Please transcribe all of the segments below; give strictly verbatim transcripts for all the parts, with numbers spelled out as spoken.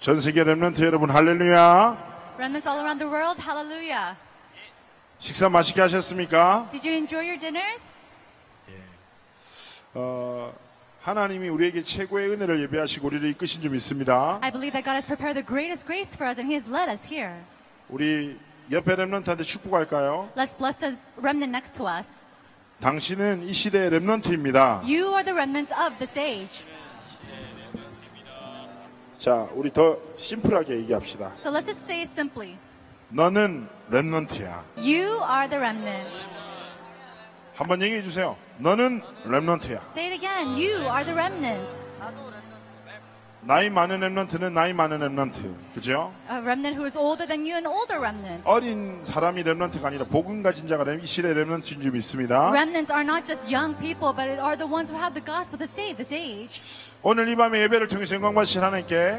전 세계 렘넌트 여러분 할렐루야. Remnants all around the world, hallelujah. 식사 맛있게 하셨습니까? Did you enjoy your dinners? 어, 하나님이 우리에게 최고의 은혜를 예배하시고 우리를 이끄신 줄 믿습니다. I believe that God has prepared the greatest grace for us and He has led us here. 우리 옆에 렘넌트한테 축복할까요? Let's bless the remnant next to us. 당신은 이 시대의 렘넌트입니다. You are the remnants of this age. 자, 우리 더 심플하게 얘기합시다. So let's just say it simply. 너는 렘넌트야. You are the remnant. 한번 얘기해 주세요. 너는 렘넌트야. Say it again. You are the remnant. 나이 많은 렘넌트는 나이 많은 렘넌트. 그죠? A remnant who is older than you, an older remnant. 어린 사람이 렘넌트가 아니라 복음 가진 자가 이 시대의 렘넌트인 줄 믿습니다. Remnants are not just young people, but are the ones who have the gospel to save this age. 오늘 이 밤에 예배를 통해서 영광 받으신 하나님께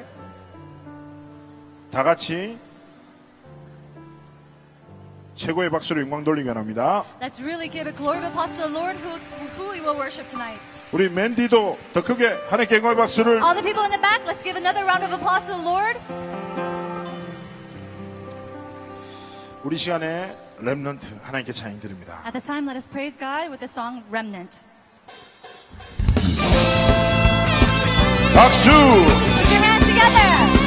다 같이 최고의 박수로 영광 돌리기 원합니다. Let's really give a glory of applause to the Lord who, who we will worship tonight. 우리 맨디도 더 크게 하나님께 영광의 박수를. All the people in the back, let's give another round of applause to the Lord. 우리 시간에 렘넌트 하나님께 찬양 드립니다. At this time, let us praise God with the song Remnant. 박수! Put your hands together.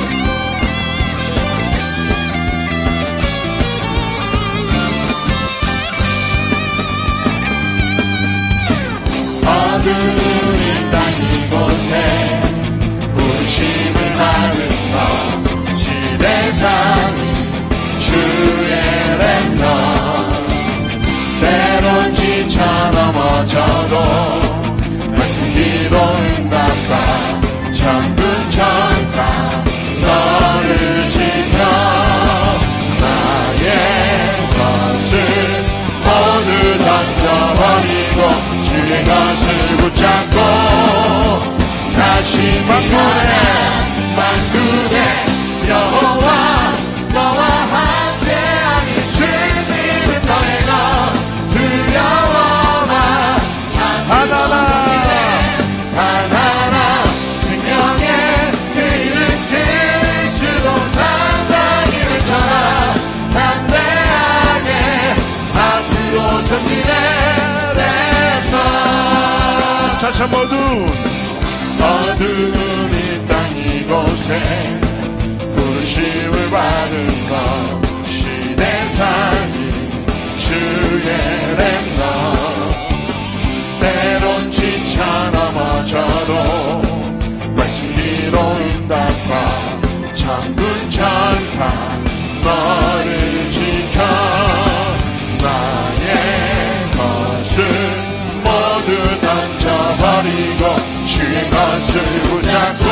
어두운 땅 이곳에 부르심을 받은 너 시대상이 주의 렘넌트 때론 지쳐 넘어져도 말씀 기도 응답과 천군 천사 너를 지켜 나의 것을 모두 던져버리고 주의 것을 붙잡고 다시 만군의 만군의 여호와 너와 함께하니 주님은 너의 것 두려워마 하나나 하나나 생명의 그 이름 그리스도 당당히 외쳐라 담대하게 앞으로 전진해 다시 한번 어두운 어두운 이 땅 이곳에 부르심을 받은 것 시대상이 주의 렘넌트 때론 지쳐 넘어져도 말씀 기도 응답과 천군 천사 너를 지켜 나의 것을 모두 던져버리고 주의 것을 붙잡고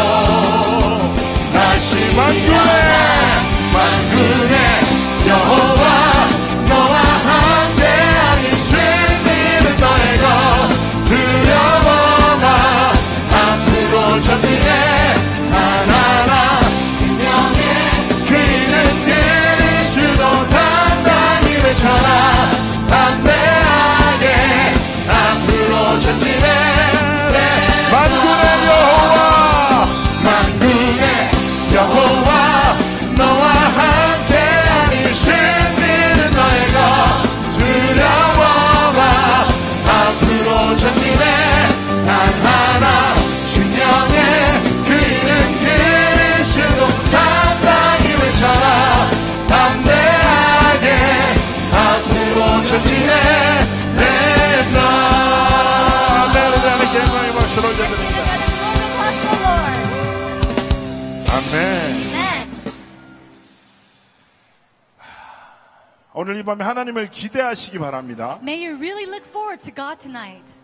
다시 만군의 만군의 여호와 너와 함께하니 승리는 너의 것 두려워마 앞으로 전진해 하나나 분명해 그 이름 그리스도 당당히 외쳐라 담대하게 앞으로 전진해 만군의 여호와 만군의 여호와 너와 함께하니 승리는 너의 것 두려워마 앞으로 전진해 단 하나 신령의 그 이름 그리스도 당당히 외쳐라 담대하게 앞으로 전진해 아멘. Amen. 오늘 이 밤에 하나님을 기대하시기 바랍니다. May you really look forward to God tonight.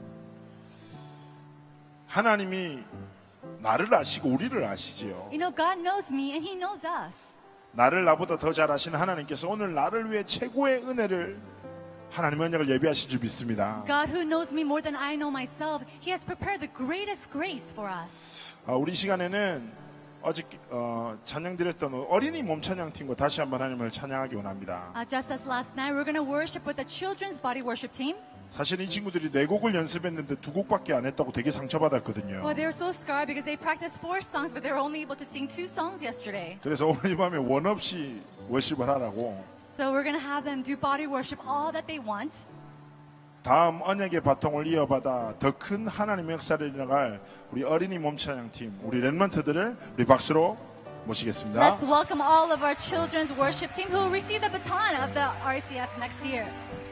하나님이 나를 아시고 우리를 아시지요. You know, God knows me and He knows us. 나를 나보다 더 잘 아시는 하나님께서 오늘 나를 위해 최고의 은혜를 하나님의 언약을 예비하신 줄 믿습니다. God who knows me more than I know myself, He has prepared the greatest grace for us. 아, 우리 시간에는 어제 어, 찬양드렸던 어린이 몸 찬양팀과 다시 한번 하나님을 찬양하기 원합니다. Uh, just as last night, we're going to worship with the children's body worship team. 사실 이 친구들이 네 곡을 연습했는데 두 곡밖에 안 했다고 되게 상처받았거든요. Well, they were so scarred because they practiced four songs, but they were only able to sing two songs yesterday. 그래서 오늘 이 밤에 원 없이 워십을 하라고 So we're going to have them do body worship all that they want. 다음 언약의 바통을 이어받아 더 큰 하나님의 역사를 이뤄갈 우리 어린이 몸찬양팀, 우리 랩런트들을 우리 박수로 모시겠습니다. Let's welcome all of our children's worship team who will receive the baton of the R C F next year.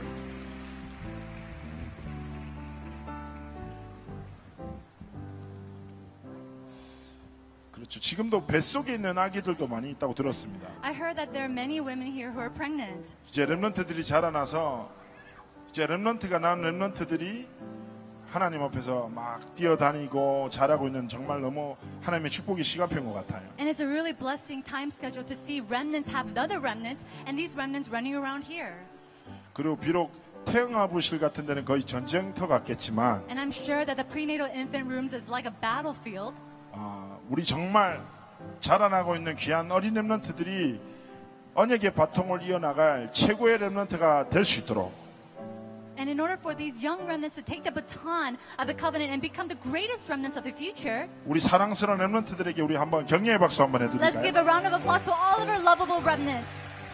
그렇죠. 지금도 뱃속에 있는 아기들도 많이 있다고 들었습니다. I heard that there are many women here who are pregnant. 이제 랩런트들이 자라나서 이제 랩런트가 낳은 랩런트들이 하나님 앞에서 막 뛰어다니고 잘하고 있는 정말 너무 하나님의 축복의 시간표인 것 같아요. And it's a really blessing time schedule to see remnants have other remnants and these remnants running around here. 그리고 비록 태영아부실 같은 데는 거의 전쟁터 같겠지만 And I'm sure that the prenatal infant rooms is like a battlefield. 어, 우리 정말 자라나고 있는 귀한 어린 랩런트들이 언약의 바통을 이어나갈 최고의 랩런트가 될 수 있도록 And in order for these young remnants to take the baton of the covenant and become the greatest remnants of the future, 우리 사랑스러운 랩런트들에게 우리 한번 격려의 박수 한번 let's give 해드릴까요? a round of applause to all of our lovable remnants.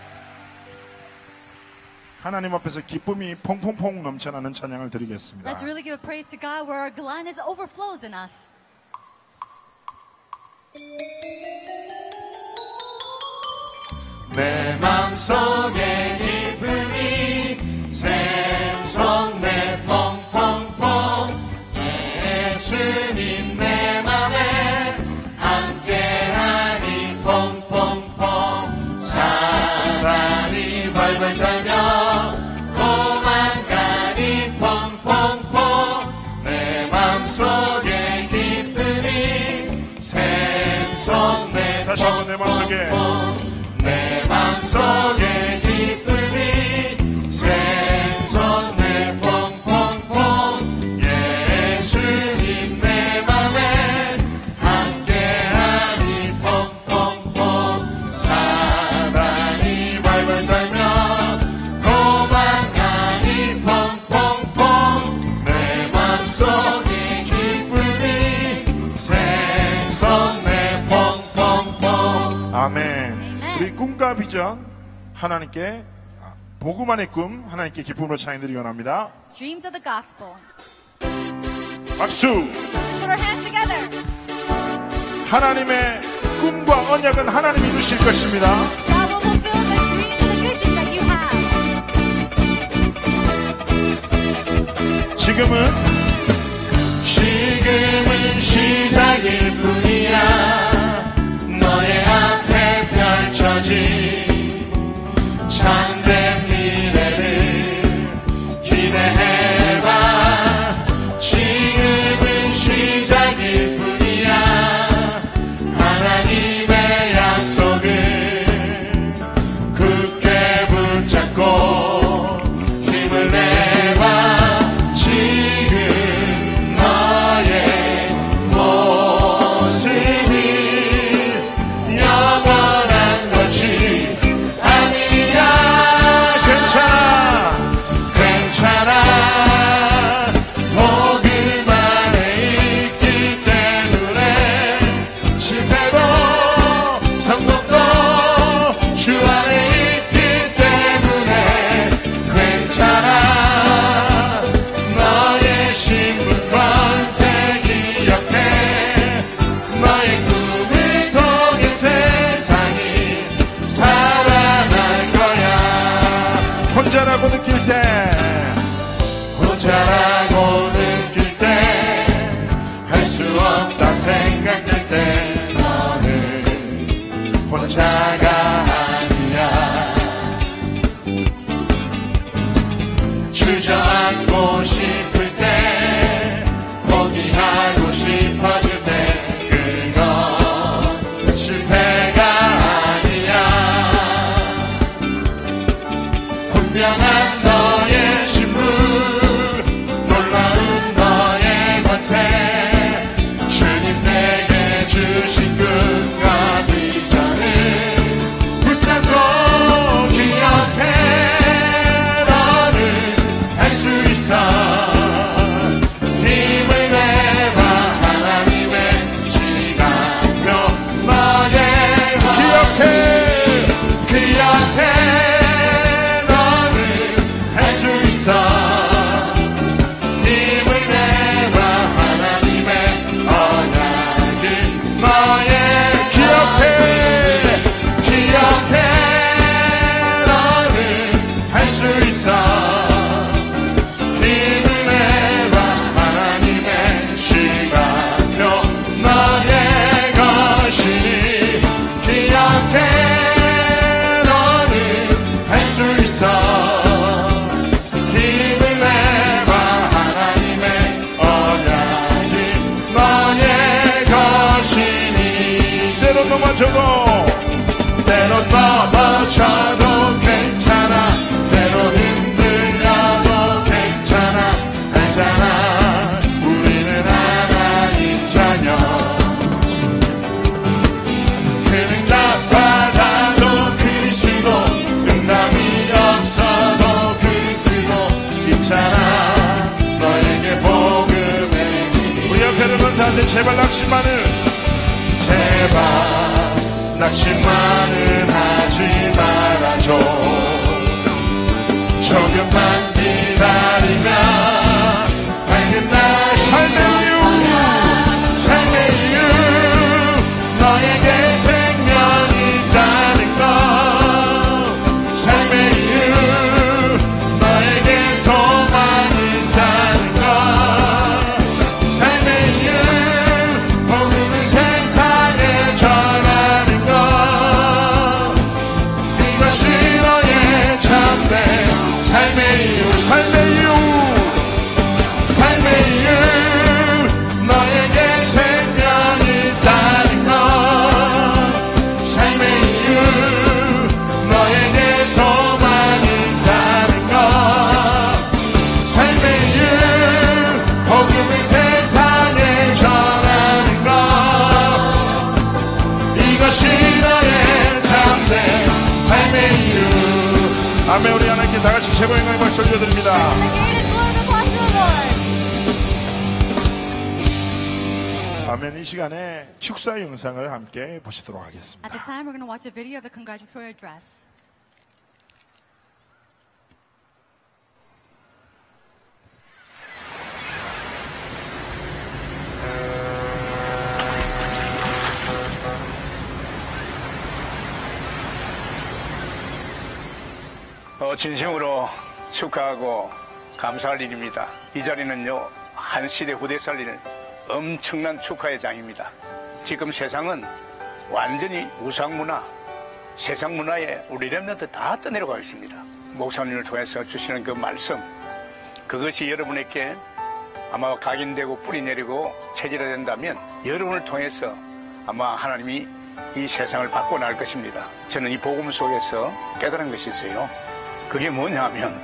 하나님 앞에서 기쁨이 퐁퐁퐁 넘쳐나는 찬양을 드리겠습니다. Let's really give a praise to God where our gladness overflows in us. 내 맘속에 기쁨이 샘솟네 퐁퐁퐁 예수님 내 맘에 함께하니 퐁퐁퐁 사랑이 벌벌 떨며 도망가니 퐁퐁퐁 내 맘속에 기쁨이 샘솟네 다시 한번 내 맘속에 내 맘속에 기쁨이 샘솟네 퐁퐁퐁 예수님 내 맘에 함께하니 퐁퐁퐁 사랑이 벌벌 떨며 도망가니 퐁퐁퐁 내 맘속에 기쁨이 샘솟네 퐁퐁퐁 아멘. 우리 꿈과 비전 하나님께 아, 복음만의 꿈 하나님께 기쁨으로 찬양드리기 원합니다. Dreams of the gospel. 박수. Put our hands together. 하나님의 꿈과 언약은 하나님이 이루실 것입니다. God will fulfill the dreams and the visions that you have. 지금은 지금은 시작일 뿐이야 너의 앞에 펼쳐진 참된 미래를 기대해봐 지금은 시작일 뿐이야 하나님의 약속을 굳게 붙잡고 힘을 내봐 지금 너의 넘어져도 때로 넘어져도 괜찮아 때로 흔들려도 괜찮아 알잖아 우리는 하나님 자녀 큰 응답 받아도 그리스도 응답이 없어도 그리스도 있잖아 너에게 복음의 힘이 우리 옆에 렘넌트한테 제발 낙심만은 제발 낙심만은 하지 말아줘 조금만 기다리면 밝은 날 삶의 이유 삶의 이유 너에게 생명이 있다는 것 삶의 이유 너에게 소망이 있다는 것 삶의 이유 복음을 세상에 전하는 것 이것이 너의 참된 삶의 이유 삶의 이유 삶의 이유 너에게 생명이 있다는 것 삶의 이유 너에게 소망이 있다는 것 삶의 이유 복음을 세상에 전하는 것 이것이 너의 참된 삶의 이유 아멘. 우리 하나님께 다같이 최고의 영광의 박수 올려드립니다. 아멘. 이 시간에 축사 영상을 함께 보시도록 하겠습니다. At this time, we're going to watch a video of the congratulatory address. 어, 진심으로 축하하고 감사할 일입니다. 이 자리는요, 한 시대 후대 살리는 엄청난 축하의 장입니다. 지금 세상은 완전히 우상문화, 세상 문화에 우리 렘넌트 다 떠내려가고 있습니다. 목사님을 통해서 주시는 그 말씀, 그것이 여러분에게 아마 각인되고 뿌리 내리고 체질화된다면 여러분을 통해서 아마 하나님이 이 세상을 바꿔나갈 것입니다. 저는 이 복음 속에서 깨달은 것이 있어요. 그게 뭐냐면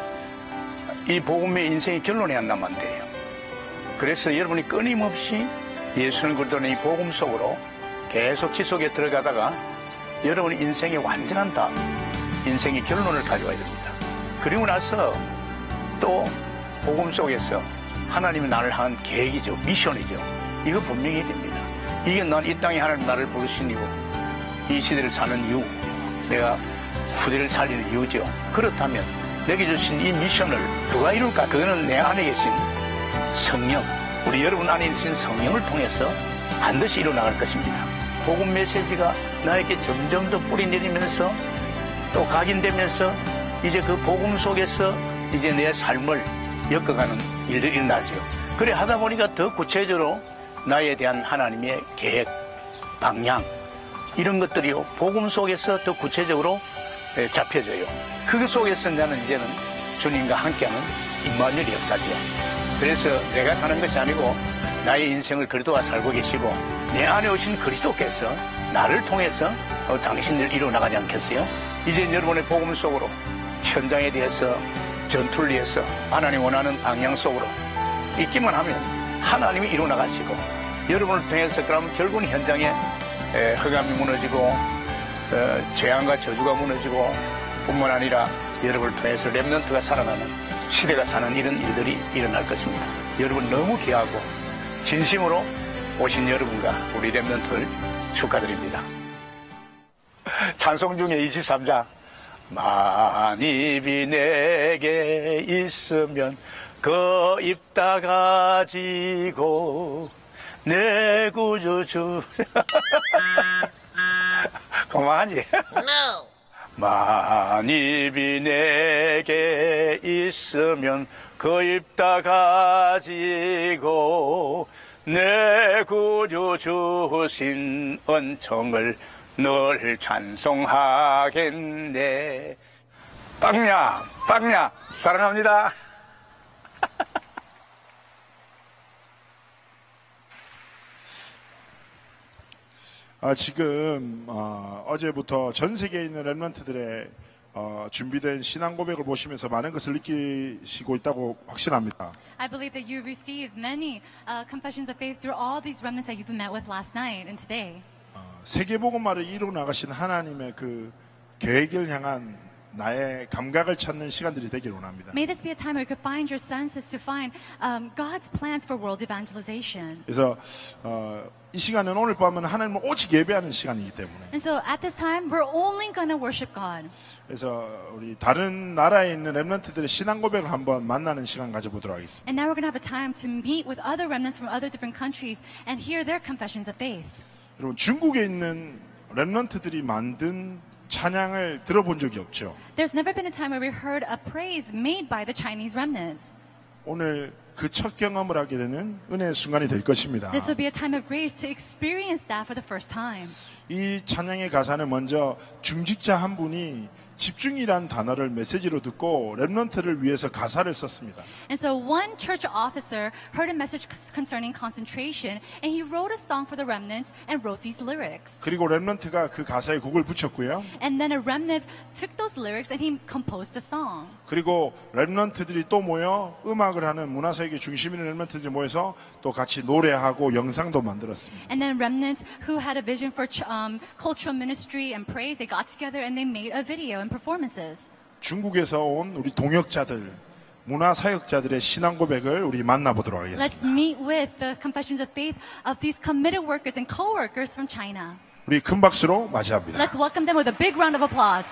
이 복음의 인생의 결론이 안 나면 안 돼요. 그래서 여러분이 끊임없이 예수를 그리스도의 이 복음 속으로 계속 지속에 들어가다가 여러분의 인생의 완전한 다음 인생의 결론을 가져와야 됩니다. 그리고 나서 또 복음 속에서 하나님이 나를 향한 계획이죠. 미션이죠. 이거 분명히 해야 됩니다. 이게 난 이 땅에 하나님 나를 부르신 이유, 이 시대를 사는 이유, 내가 후대를 살리는 이유죠. 그렇다면 내게 주신 이 미션을 누가 이룰까? 그거는 내 안에 계신 성령, 우리 여러분 안에 계신 성령을 통해서 반드시 일어나갈 것입니다. 복음 메시지가 나에게 점점 더 뿌리 내리면서 또 각인되면서 이제 그 복음 속에서 이제 내 삶을 엮어가는 일들이 일어나죠. 그래 하다 보니까 더 구체적으로 나에 대한 하나님의 계획, 방향 이런 것들이요 복음 속에서 더 구체적으로 잡혀져요. 그 속에서 나는 이제는 주님과 함께하는 임마누엘 역사죠. 그래서 내가 사는 것이 아니고 나의 인생을 그리스도가 살고 계시고 내 안에 오신 그리스도께서 나를 통해서 어, 당신을 이루어나가지 않겠어요? 이제 여러분의 복음 속으로 현장에 대해서 전투를 위해서 하나님 원하는 방향 속으로 있기만 하면 하나님이 이루어나가시고 여러분을 통해서 그러면 결국은 현장에 에, 흑암이 무너지고 어, 재앙과 저주가 무너지고 뿐만 아니라 여러분을 통해서 렘넌트가 살아나는 시대가 사는 이런 일들이 일어날 것입니다. 여러분 너무 귀하고 진심으로 오신 여러분과 우리 렘넌트를 축하드립니다. 찬송 중에 이십삼 장 만입이 내게 있으면 그 입 다 가지고 내 구주주 그만하지? No. 만입이 내게 있으면 그 입 다 가지고 내 구주 주신 은총을 늘 찬송하겠네. 빵야 빵야 사랑합니다. 아, 지금 어, 어제부터 전 세계에 있는 렘넌트들의 어, 준비된 신앙 고백을 보시면서 많은 것을 느끼시고 있다고 확신합니다. I believe that you've received many uh, confessions of faith through all these remnants that you've met with last night and today. 어, 세계복음화를 이루어 나가신 하나님의 그 계획을 향한 나의 감각을 찾는 시간들이 되기를 원합니다. May this be a time where you could find your senses to find um, God's plans for world evangelization. 그래서 어, 이 시간은 오늘 밤은 하나님을 오직 예배하는 시간이기 때문에 And so at this time, we're only going to worship God. 그래서 우리 다른 나라에 있는 렘넌트들의 신앙 고백을 한번 만나는 시간 가져보도록 하겠습니다. And now we're going to have a time to meet with other remnants from other different countries and hear their confessions of faith. 여러분 중국에 있는 렘넌트들이 만든 찬양을 들어본 적이 없죠. There's never been a time where we heard a praise made by the Chinese remnants. 오늘 그 첫 경험을 하게 되는 은혜의 순간이 될 것입니다. This will be a time of grace to experience that for the first time. 이 찬양의 가사는 먼저 중직자 한 분이 집중이란 단어를 메시지로 듣고 렘넌트를 위해서 가사를 썼습니다. And so one church officer heard a message concerning concentration, and he wrote a song for the remnants and wrote these lyrics. 그리고 렘넌트가 그 가사에 곡을 붙였고요. And then a remnant took those lyrics and he composed a song. 그리고 렘넌트들이 또 모여 음악을 하는 문화사역의 중심인 렘넌트들이 모여서 또 같이 노래하고 영상도 만들었습니다. And then remnants who had a vision for ch- um, cultural ministry and praise, they got together and they made a video and performances. 중국에서 온 우리 동역자들, 문화사역자들의 신앙 고백을 우리 만나보도록 하겠습니다. Let's meet with the confessions of faith of these committed workers and co-workers from China. 우리 큰 박수로 맞이합니다. Let's welcome them with a big round of applause.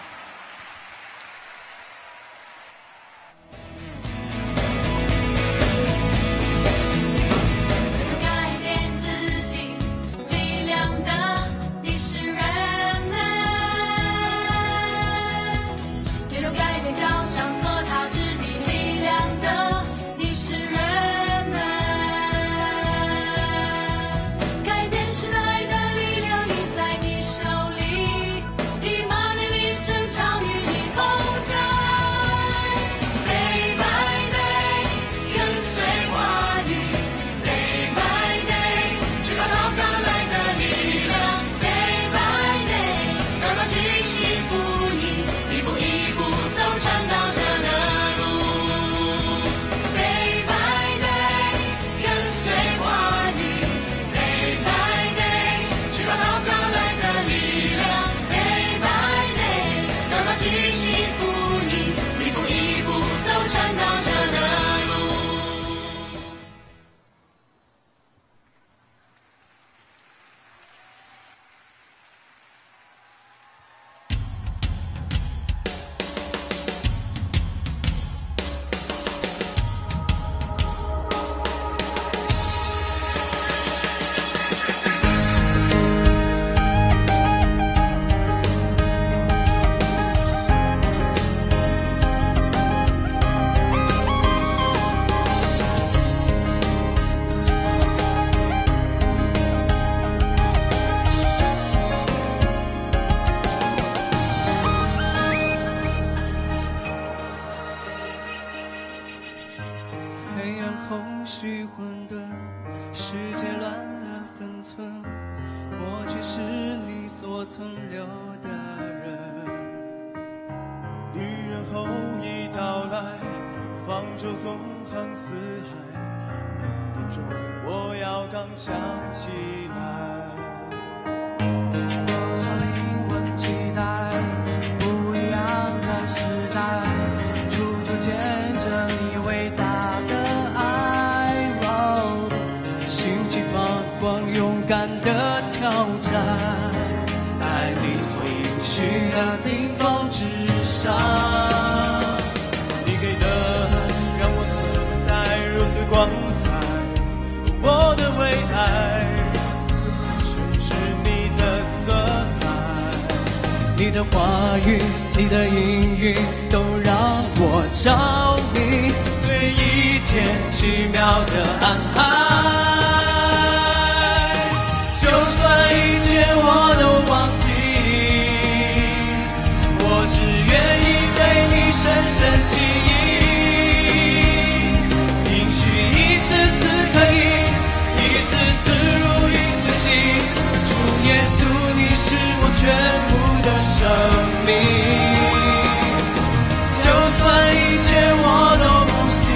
예수 是我全部的生命。就算一切我都不行，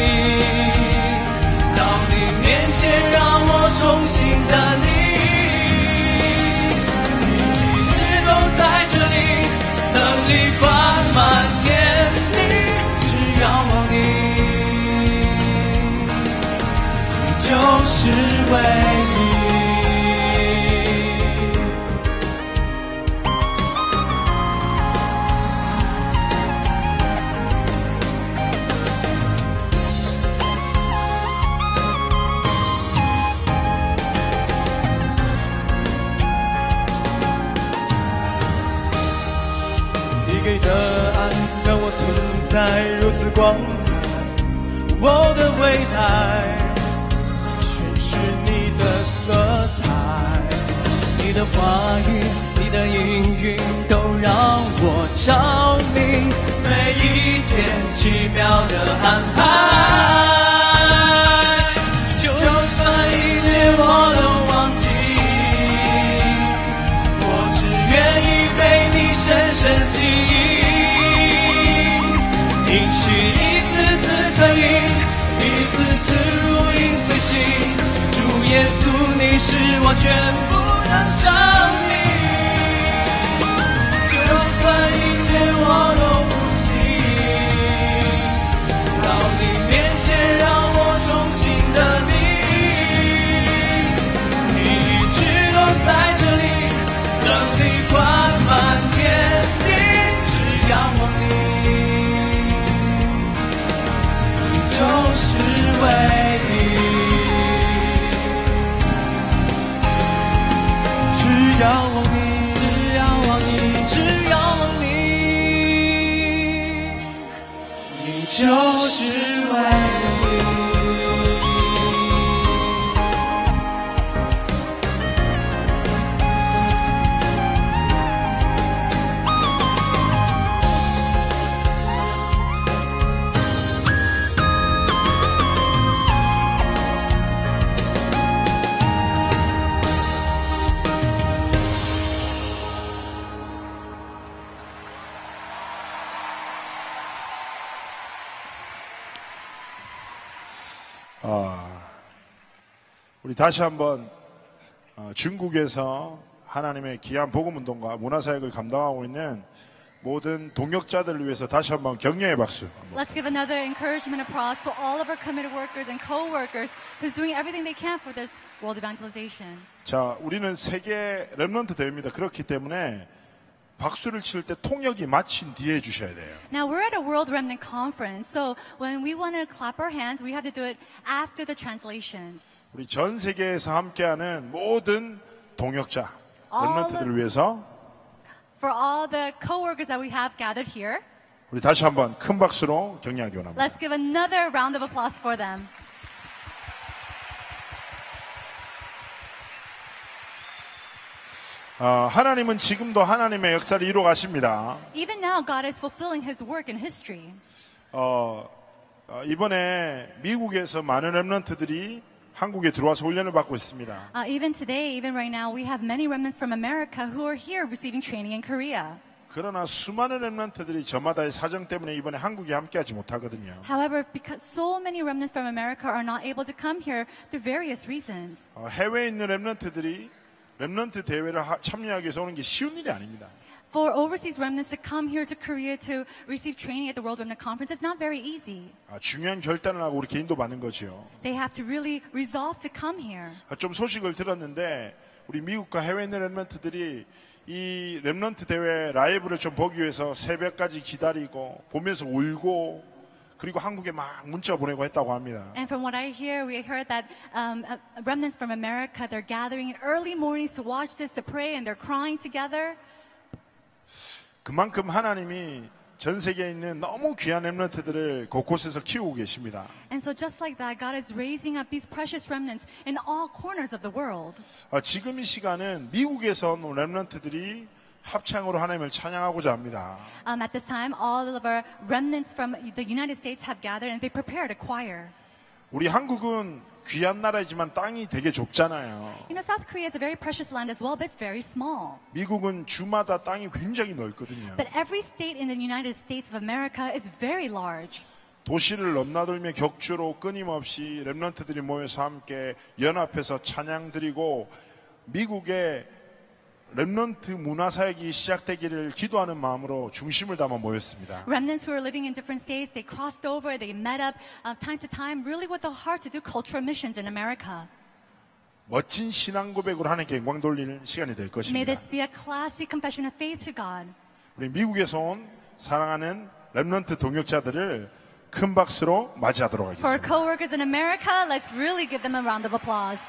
到你面前让我重新的你，你一直都在这里，能力灌满天地，只要望你，你就是唯一。给的爱让我存在如此光彩，我的未来全是你的色彩，你的话语，你的应允都让我着迷，每一天奇妙的安排。就算一切我都忘记，我只愿意被你深深吸引。应许一次次可以，一次次如影随形。主耶稣，你是我全部的生命。就算一切我都不行，到你面前让我重新的你，你一直都在这里，能力灌满天地，只仰望你，就是唯一。只要望你，只要望你，只要望你，你就是唯一。 아, 우리 다시 한번 어, 중국에서 하나님의 귀한 복음운동과 문화사역을 감당하고 있는 모든 동역자들을 위해서 다시 한번 격려의 박수. Let's give another encouragement applause to all of our committed workers and co-workers who's doing everything they can for this world evangelization. 자, 우리는 세계 렘넌트 대회입니다. 그렇기 때문에 박수를 칠 때 통역이 마친 뒤에 해주셔야 돼요. Now we're at a World Remnant Conference, so when we want to clap our hands, we have to do it after the translations. 우리 전 세계에서 함께하는 모든 동역자, 렘넌트들을 위해서 For all the co-workers that we have gathered here, 우리 다시 한번 큰 박수로 격려하기 원합니다. let's give another round of applause for them. 어, 하나님은 지금도 하나님의 역사를 이루어 가십니다. Even now, God is fulfilling His work in history. 어, 어, 이번에 미국에서 많은 렘넌트들이 한국에 들어와서 훈련을 받고 있습니다. Uh, even today, even right now, we have many remnants from America who are here receiving training in Korea. 그러나 수많은 렘넌트들이 저마다의 사정 때문에 이번에 한국에 함께하지 못하거든요. However, because so many remnants from America are not able to come here through various reasons. 어, 해외에 있는 렘넌트들이 렘넌트 대회를 하, 참여하기 위해서 오는 게 쉬운 일이 아닙니다. For overseas remnants to come here to Korea to receive training at the World Remnant Conference, it's not very easy. 아, 중요한 결단을 하고 우리 개인도 받는 거죠. They have to really resolve to come here. 아, 좀 소식을 들었는데 우리 미국과 해외에 있는 렘넌트들이 이 렘넌트 대회 라이브를 좀 보기 위해서 새벽까지 기다리고 보면서 울고 그리고 한국에 막 문자 보내고 했다고 합니다. And from what I hear, we heard that um, uh, remnants from America, they're gathering in early mornings to watch this, to pray, and they're crying together. 그만큼 하나님이 전 세계에 있는 너무 귀한 렘넌트들을 곳곳에서 키우고 계십니다. And so just like that, God is raising up these precious remnants in all corners of the world. 아, 지금 이 시간은 미국에서 온 렘넌트들이 합창으로 하나님을 찬양하고자 합니다. Um, at this time, all of our remnants from the United States have gathered and they prepared a choir. 우리 한국은 귀한 나라이지만 땅이 되게 좁잖아요. You know, South Korea is a very precious land as well, but it's very small. 미국은 주마다 땅이 굉장히 넓거든요. But every state in the United States of America is very large. 도시를 넘나들며 격주로 끊임없이 렘넌트들이 모여서 함께 연합해서 찬양 드리고 미국의 렘넌트 문화사역이 시작되기를 기도하는 마음으로 중심을 담아 모였습니다. Remnants who are living in different states, they crossed over, they met up uh, time to time, really with a heart to do cultural missions in America. 멋진 신앙 고백으로 하나님께 영광 돌리는 시간이 될 May 것입니다. this be a classic confession of faith to God. 우리 미국에서 온 사랑하는 렘넌트 동역자들을 큰 박수로 맞이하도록 For our 하겠습니다. co-workers in America, let's really give them a round of applause.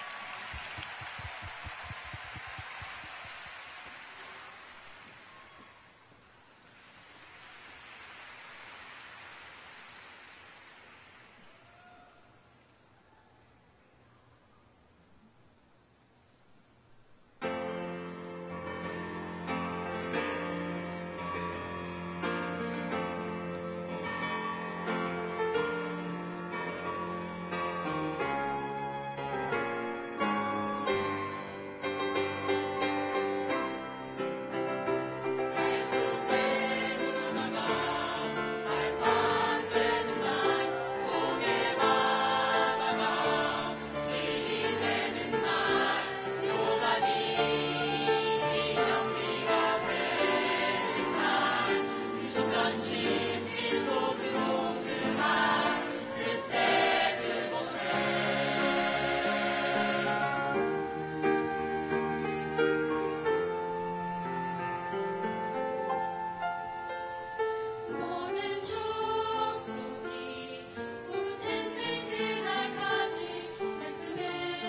모든 족속이 복을 텐데 그날까지 말씀을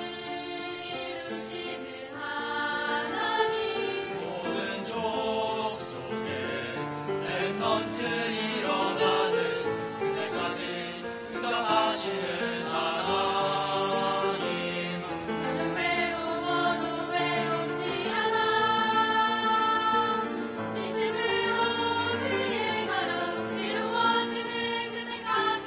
이루시는 하나님 모든 족속에 렘넌트 일어나는 그날까지 응답하시는 하나님 나는 외로워도 외롭지 않아 네 심으로 그의 나라 이루어지는 그때까지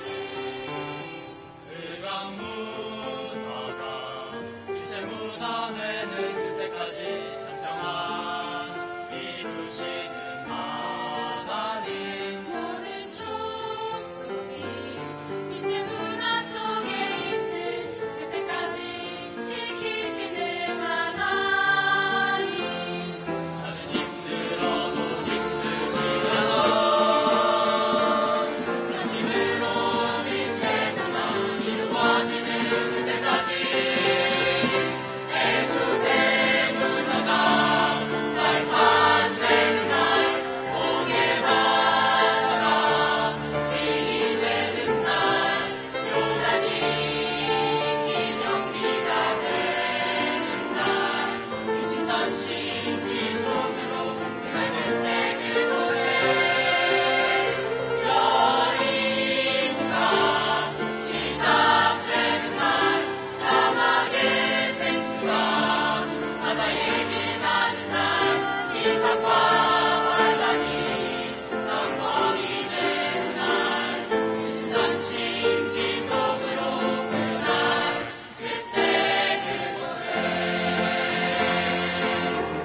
그강 문화가 빛의 문화 되는 그때까지 찬평한 이루시는 하나님 모든 족속이 빛의 문화 속에 있을 그때까지 지키시는 하나님 나는 힘들어도 힘들지 않아 자신으로 빛의 나라 이루어지는 그때까지 애굽의 문화가 발판되는 날 옥의 바다가 길이 되는 날 요단이 기념비가 되는 날 이심전심 지속으로 그날 그때 그곳에 여리고가 시작되는 날 사막의 생수가 바다에 기나는 날 핍박과 환란이 방법이 되는 날 이심전심 지속으로 그날 그때 그곳에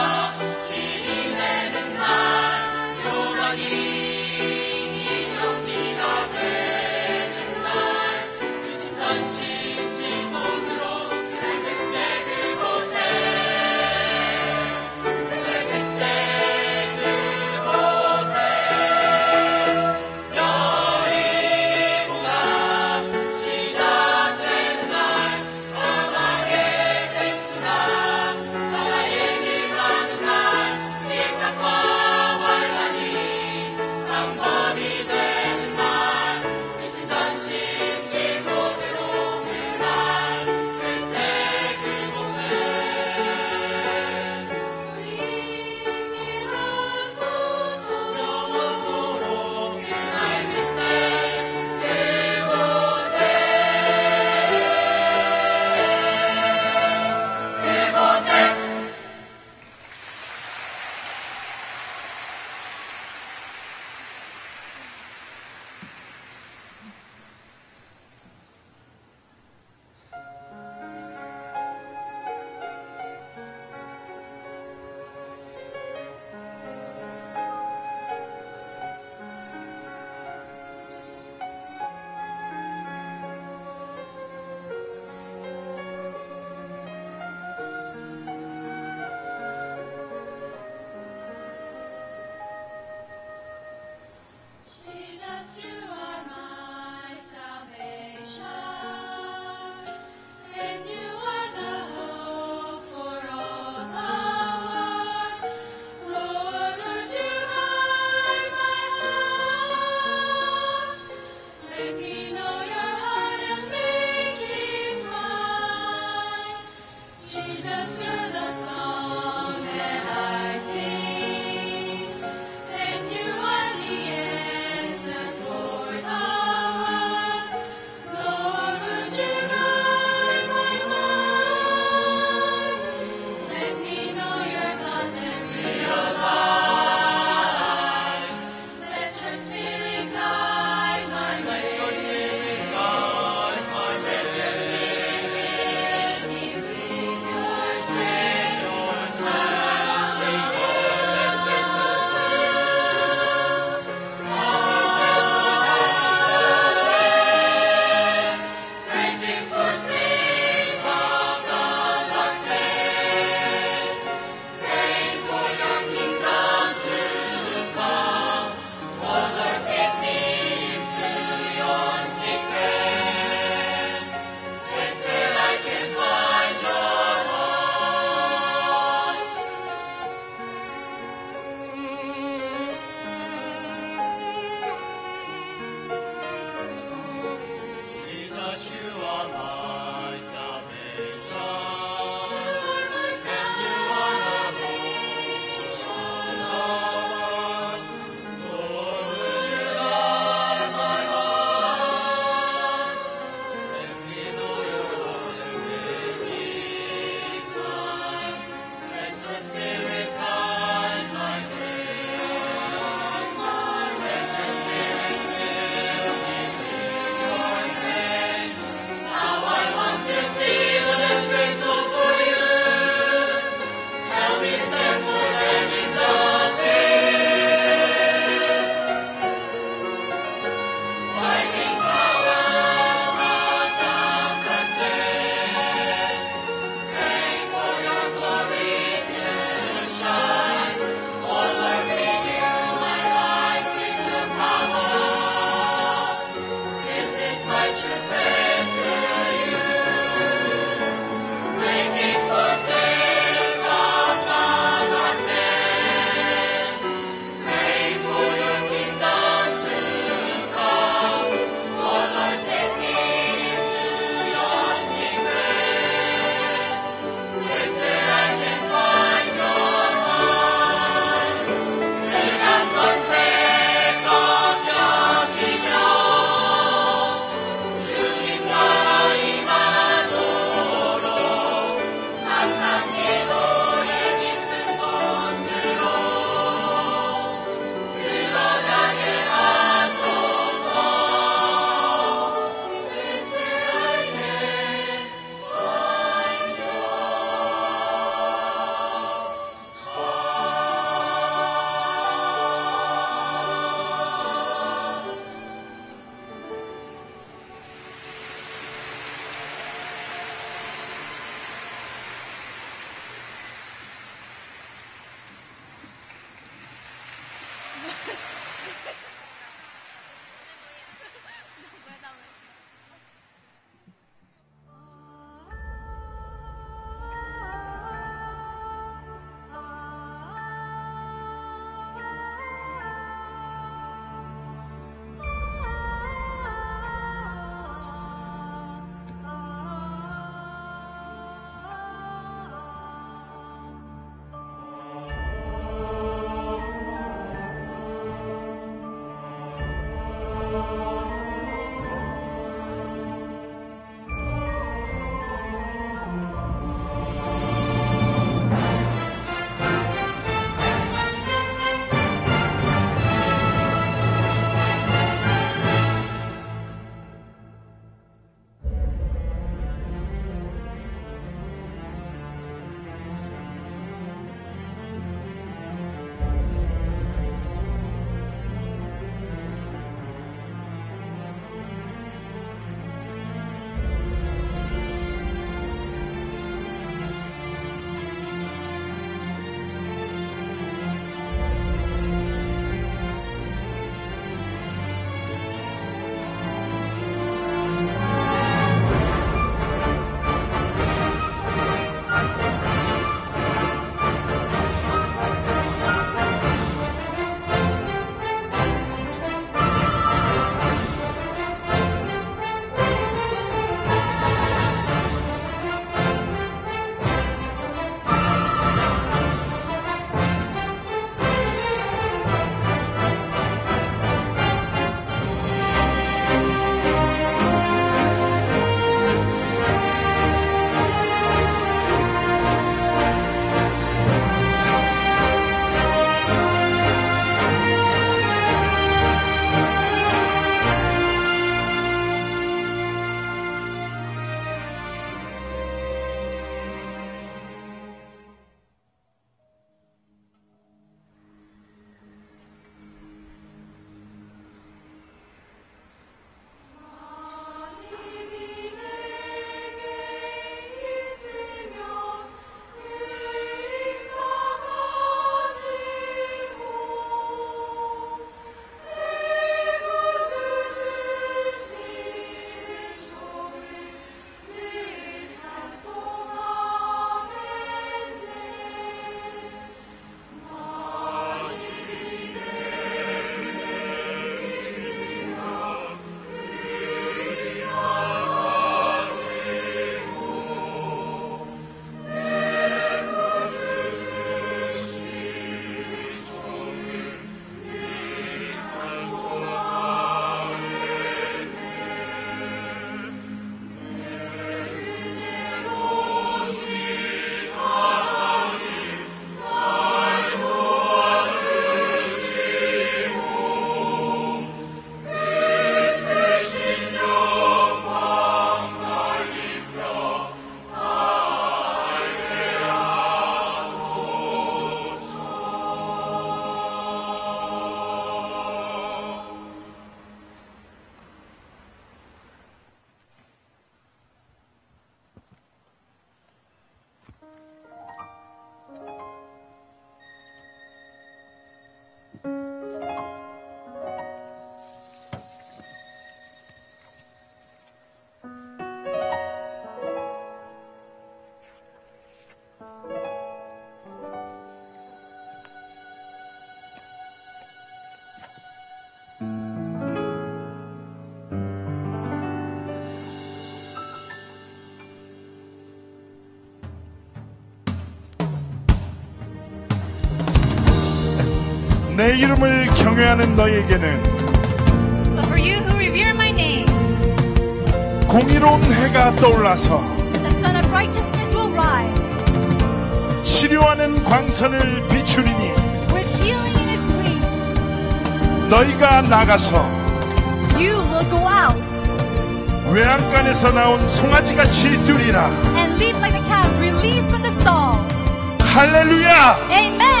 내 이름을 경외하는 너에게는 But for you who revere my name, 공의로운 해가 떠올라서 the sun of righteousness will rise, 치료하는 광선을 비추리니 with healing in its wings. 너희가 나가서 You will go out 외양간에서 나온 송아지같이 뛰리라. and leap like the calves released from the stall. 할렐루야. Amen.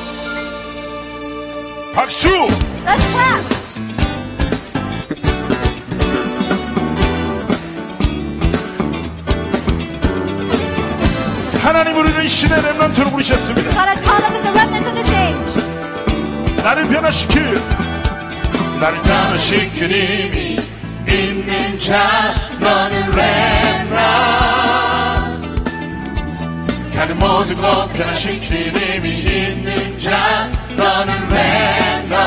박수. Let's clap. 하나님 우리를 신의 렘넌트로 부르셨습니다. God has called us as the remnants of this age. 나를 변화시킬 나를 변화시킬 힘이 있는 자 너는 렘넌트 가는 모든 것 변화시킬 힘이 있는 자 너는 렘넌트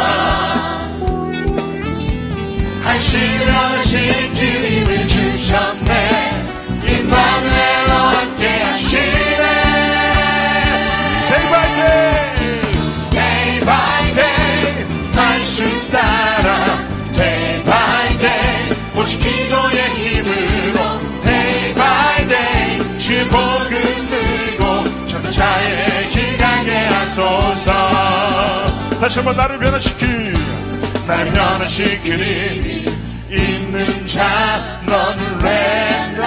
한시를 변화시킬 힘을 주셨네 임마누엘로 함께 하시네 Day by day Day by day 말씀 따라 Day by day 오직 기도의 힘으로 Day by day 주의 복음 들고 전도자의 길 가게 하소서 다시 한번 나를 변화시킬 나를 변화시킬 힘이 있는 자 너는 렘넌트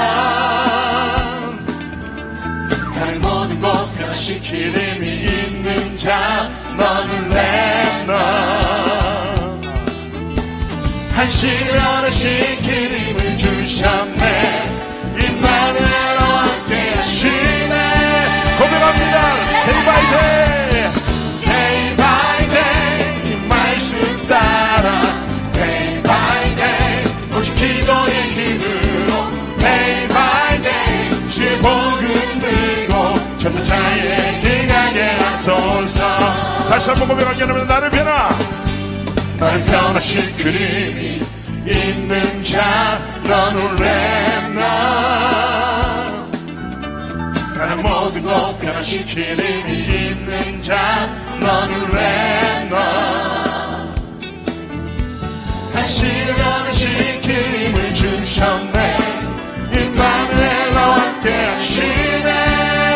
가는 모든 곳 변화시킬 힘이 있는 자 너는 렘넌트 한시를 변화시킬 힘을 주셨네 임마누엘로 함께 하시네 고백합니다. Day by day Day by day 이 말씀 따라 Day by day 오직 기도의 힘으로 Day by day 주의 복음 들고 전도자의 길 가게 하소서 다시 한번 고백하게 하면 나를 변화 나를 변화시킬 힘이 있는 자 너는 렘넌트 가는 모든 곳 변화시킬 힘이 있는 자 너는 렘넌트 한시를 변화시킬 힘을 주셨네 임마누엘로 함께 하시네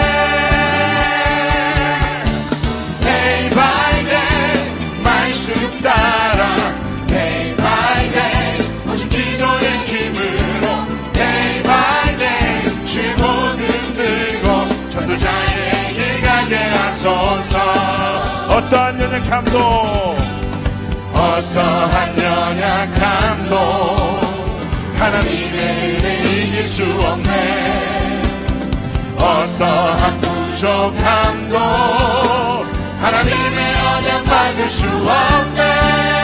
Day by day 말씀 따라 Day by day 오직 기도의 힘으로 Day by day 주의 복음 들고 전도자의 길 가게 하소서 어떠한 연약함도 어떠한 연약함도 하나님의 은혜 이길 수 없네 어떠한 부족함도 하나님의 언약 받을 수 없네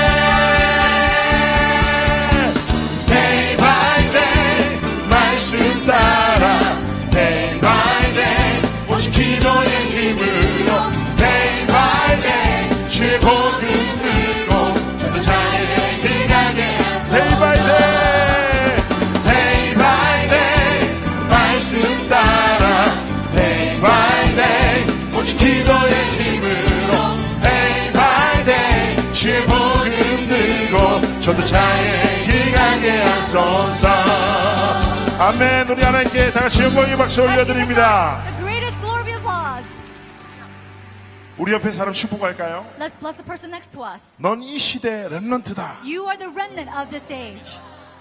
Day by day 말씀 따라 Day by day 오직 기도의 힘으로 Day by day 주의 복음 들고 전도자의 길 가게 하소서 Day by day Day by day 말씀 따라 Day by day 오직 기도의 힘으로 Day by day 주의 복음 들고 전도자의 길 가게 하소서 아멘. 우리 하나님께 다같이 영광의 박수 올려드립니다. The greatest glory of applause. 우리 옆에 사람 축복할까요? Let's bless the person next to us. 넌 이 시대의 렘넌트다. You are the remnant of this age.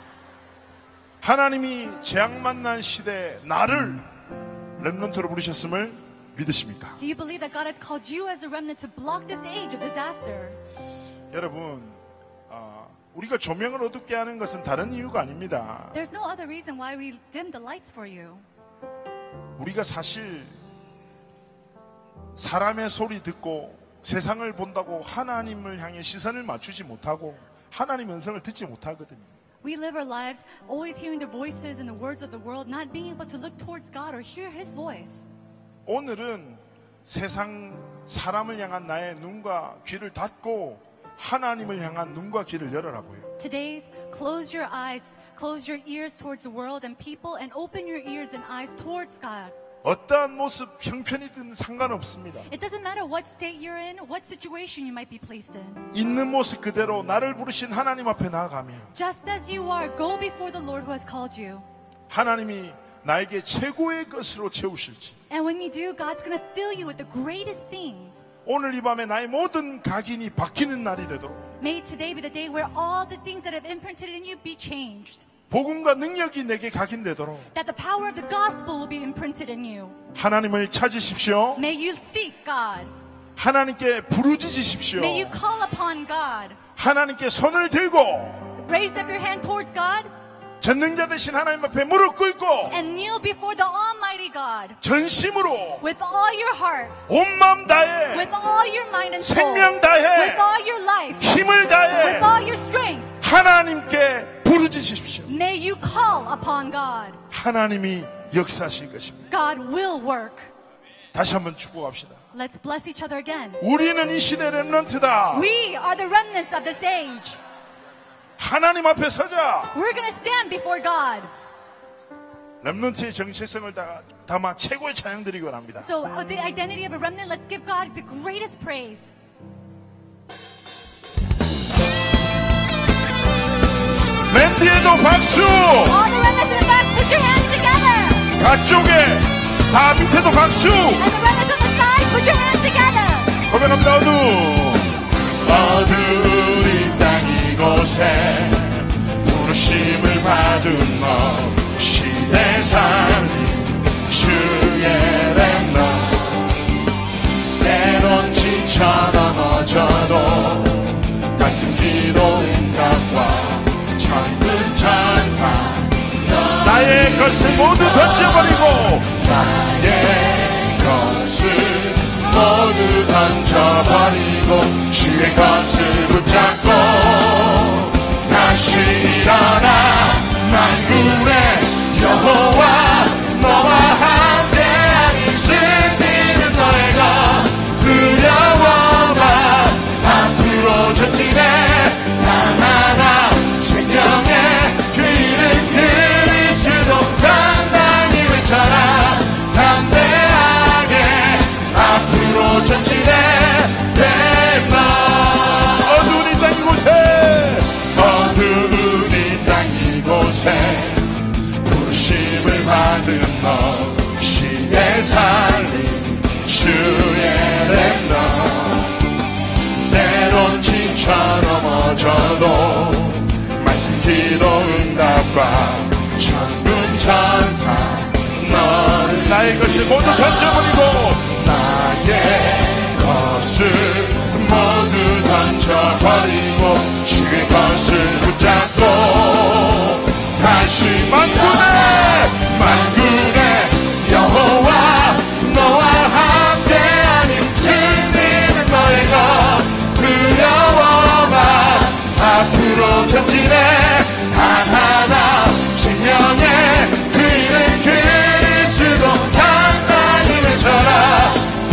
하나님이 재앙 만난 시대에 나를 렘넌트로 부르셨음을 믿으십니까? Do you believe that God has called you as a remnant to block this age of disaster? 여러분, 아, 우리가 조명을 어둡게 하는 것은 다른 이유가 아닙니다. There's no other reason why we dim the lights for you. 우리가 사실 사람의 소리 듣고 세상을 본다고 하나님을 향해 시선을 맞추지 못하고 하나님의 음성을 듣지 못하거든요. We live our lives always hearing the voices and the words of the world, not being able to look towards God or hear His voice. 오늘은 세상 사람을 향한 나의 눈과 귀를 닫고 하나님을 향한 눈과 귀를 열어라고요. Today's close your eyes, close your ears towards the world and people, and open your ears and eyes towards God. 어떠한 모습, 형편이든 상관없습니다. It doesn't matter what state you're in, what situation you might be placed in. 있는 모습 그대로 나를 부르신 하나님 앞에 나아가며 Just as you are, go before the Lord who has called you. 하나님이 나에게 최고의 것으로 채우실지, And when you do, God's going to fill you with the greatest things. 오늘 이 밤에 나의 모든 각인이 바뀌는 날이 되도록 May today be the day where all the things that have imprinted in you be changed. 복음과 능력이 내게 각인되도록 That the power of the gospel will be imprinted in you. 하나님을 찾으십시오. May you seek God. 하나님께 부르짖으십시오. May you call upon God. 하나님께 손을 들고 Raise up your hand towards God 전능자 되신 하나님 앞에 무릎 꿇고 and kneel before the Almighty God 전심으로 with all your heart, 온 마음 다해 with all your mind and soul, 생명 다해 with all your life, 힘을 다해 with all your strength. 하나님께 부르짖으십시오. May you call upon God. 하나님이 역사하실 것입니다. God will work. 다시 한번 축복합시다. Let's bless each other again. 우리는 이 시대 렘넌트다. We are the remnants of this age. 하나님 앞에 서자. We're going to stand before God. 렘넌트의 정체성을 다, 담아 최고의 찬양 드리기 원합니다. So uh, the identity of a remnant, let's give God the greatest praise. 맨 뒤에도 박수. All the remnants in the back, put your hands together. 가쪽에 다 밑에도 박수. And the remnants on the side, put your hands together. 고백합니다. 어두 어두운 이 땅 이곳에 부르심을 받은 너 시대 살림 주의 렘넌트 때론 지쳐 넘어져도 말씀 기도 응답과 천군 천사 나의 것을 모두 던져버리고 나의 것을 모두 던져버리고 주의 것을 붙잡고 다시 일어나 만군의 여호와 너와 함께하니 슬피는 너의 것 두려워마 앞으로 전진해 단 하나 생명의 그 이름 그리스도 단단히 외쳐라 담대하게 앞으로 전진해 렘넌트 어두운 이 땅 이곳에 어두운 이 땅 이곳에 부르심을 받은 너 시대 살림 주의 렘넌트 때론 지쳐 넘어져도 말씀 기도 응답과 천군 천사 너를 나의 것을 모두 던져버리고 나의 것을 모두 던져버리고 주의 것을 붙잡고 다시 만군의 만군의 여호와 너와 함께하니 승리는 너의 것 두려워마 앞으로 전진해 단 하나 생명의 그 이름 그리스도 단단히 외쳐라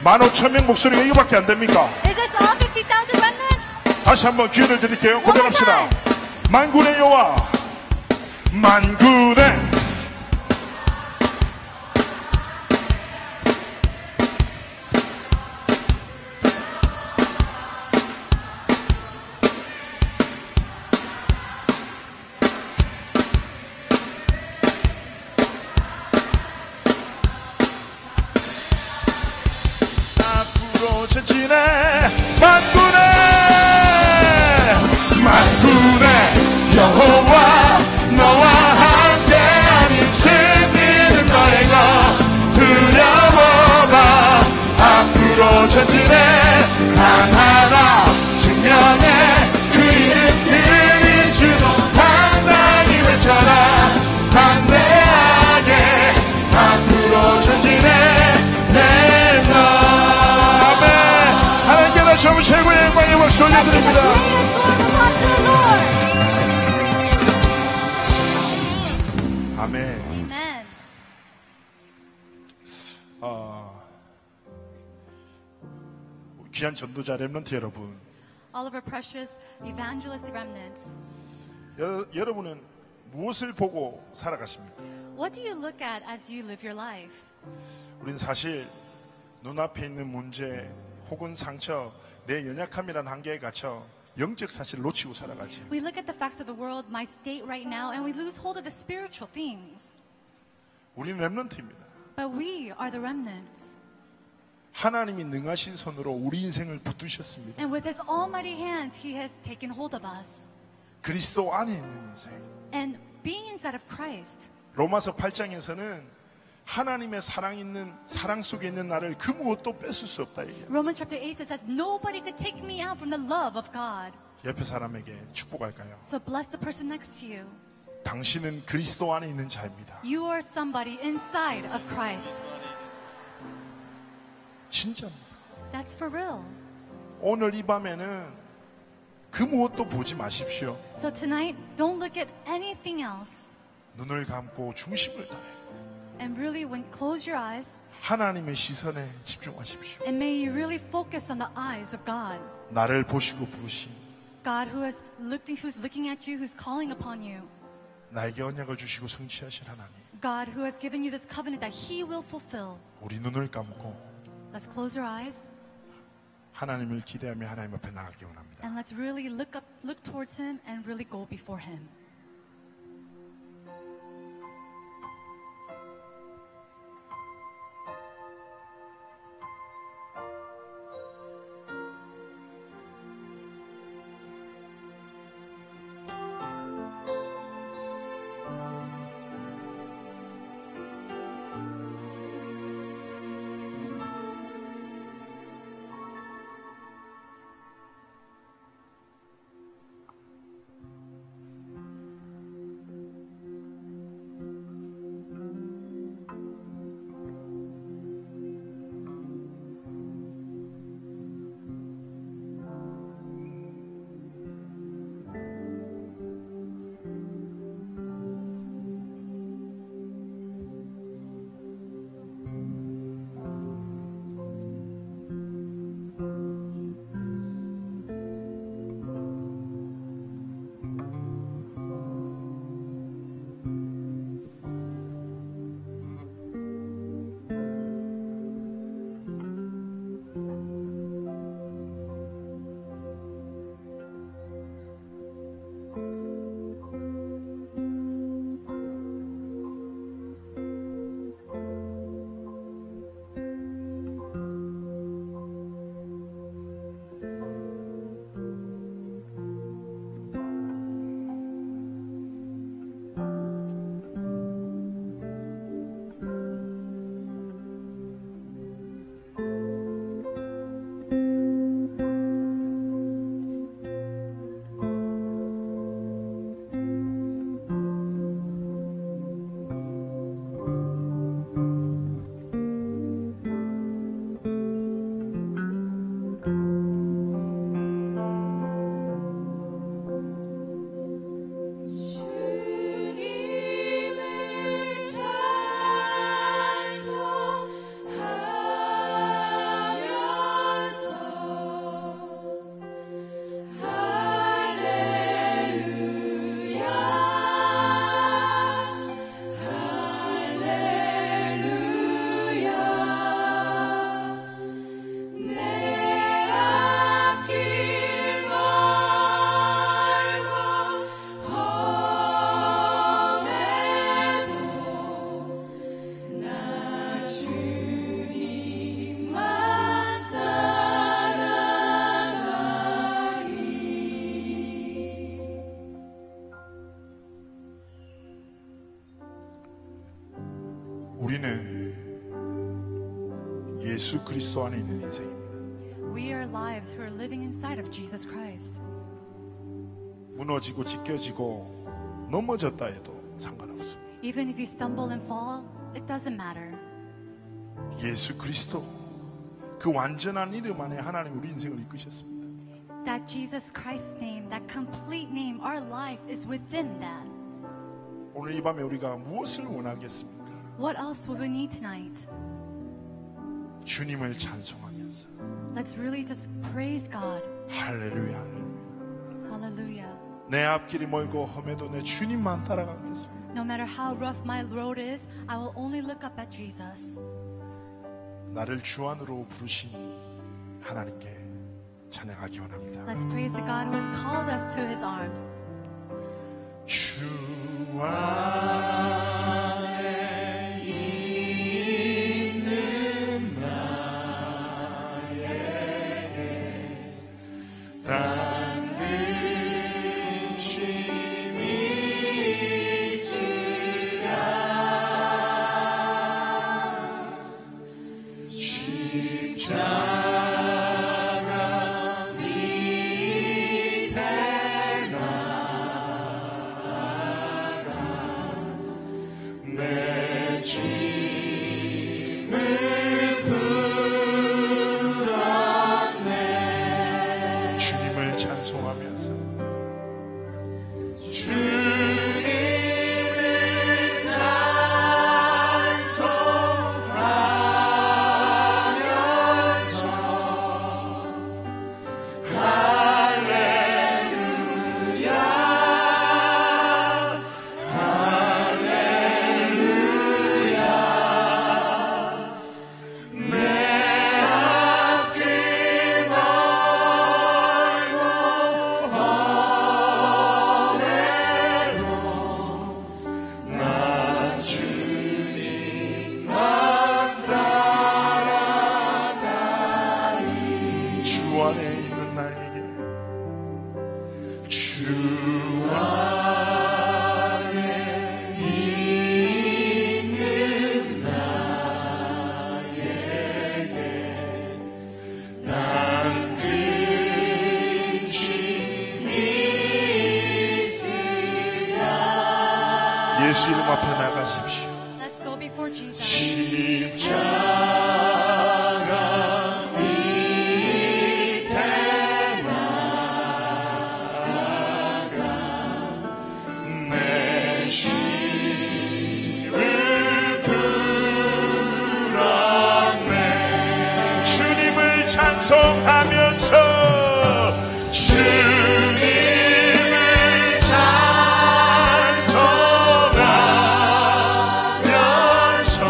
만 오천 명 목소리가 이거밖에 안 됩니까? Is this all fifty thousand remnants? 다시 한번 기회를 드릴게요. One more 고백합시다. time. 만군의 여호와, 만군의 앞으로 전진해 만군의 만군의 여호와 너와 함께하니 승리는 너의 것 두려워마 앞으로 전진해 단 하나 증명해 그 이름 그리스도 당당히 외쳐라 담대하게 앞으로 전진해 내 너. 하나님께 다시 한번 최고의 영광의 박수 올려드립니다. 아멘. Amen. 아, 귀한 전도자 렘넌트 여러분, All of our precious evangelist remnants. 여, 여러분은 무엇을 보고 살아가십니까? What do you look at as you live your life? 우린 사실 눈앞에 있는 문제 혹은 상처, 내 연약함이라는 한계에 갇혀 영적 사실을 놓치고 살아가지. We look at the facts of the world, my state right now, and we lose hold of the spiritual things. 우리는 렘넌트입니다. But we are the remnants. 하나님이 능하신 손으로 우리 인생을 붙드셨습니다. And with his almighty hands, he has taken hold of us. 그리스도 안에 있는 인생. And being inside of Christ, 로마서 팔 장에서는 하나님의 사랑 있는 사랑 속에 있는 나를 그 무엇도 뺏을 수 없다 얘기해요. Romans chapter eight says, nobody could take me out from the love of God. 옆에 사람에게 축복할까요? So bless the person next to you. 당신은 그리스도 안에 있는 자입니다. You are somebody inside of Christ. 진짜입니다. That's for real. 오늘 이 밤에는 그 무엇도 보지 마십시오. So tonight, don't look at anything else. 눈을 감고 중심을 다해 And really, when close your eyes, 하나님의 시선에 집중하십시오. and may you really focus on the eyes of God. 나를 보시고 부르신 God who has looked, who's looking at you, who's calling upon you. 나에게 언약을 주시고 성취하신 하나님. God who has given you this covenant that He will fulfill. 우리 눈을 감고 Let's close our eyes 하나님을 기대하며 하나님 앞에 나가기 원합니다. and let's really look up, look towards Him and really go before Him. 우리는 예수 그리스도 안에 있는 인생입니다. We are lives who are living inside of Jesus Christ. 무너지고 찢겨지고 넘어졌다 해도 상관없습니다. Even if you stumble and fall, it doesn't matter. 예수 그리스도 그 완전한 이름 안에 하나님 우리 인생을 이끄셨습니다. That Jesus Christ's name, that complete name, our life is within that. 오늘 이 밤에 우리가 무엇을 원하겠습니까? What else will we need tonight? 주님을 찬송하면서 Let's really just praise God. 할렐루야 할렐루야. Hallelujah. 내 앞길이 멀고 험해도 내 주님만 따라가겠습니다. No matter how rough my road is, I will only look up at Jesus. 나를 주 안으로 부르신 하나님께 찬양하기 원합니다. Let's praise the God who has called us to His arms. 주 안에 있는 나에게 반드심이 있으랴. 십자가 밑에 내 짐을 풀었네. 주님을 찬송하면서 주님을 찬송하면서 주 안에 있는 나에게 주 안에 있는 나에게 난 근심이 있으랴. 예수 이름 앞에 나가십시오. Let's go before Jesus. 십자가 밑에 나가 내 짐을 풀었네. 주님을 찬송하면서 주님을 찬송하면서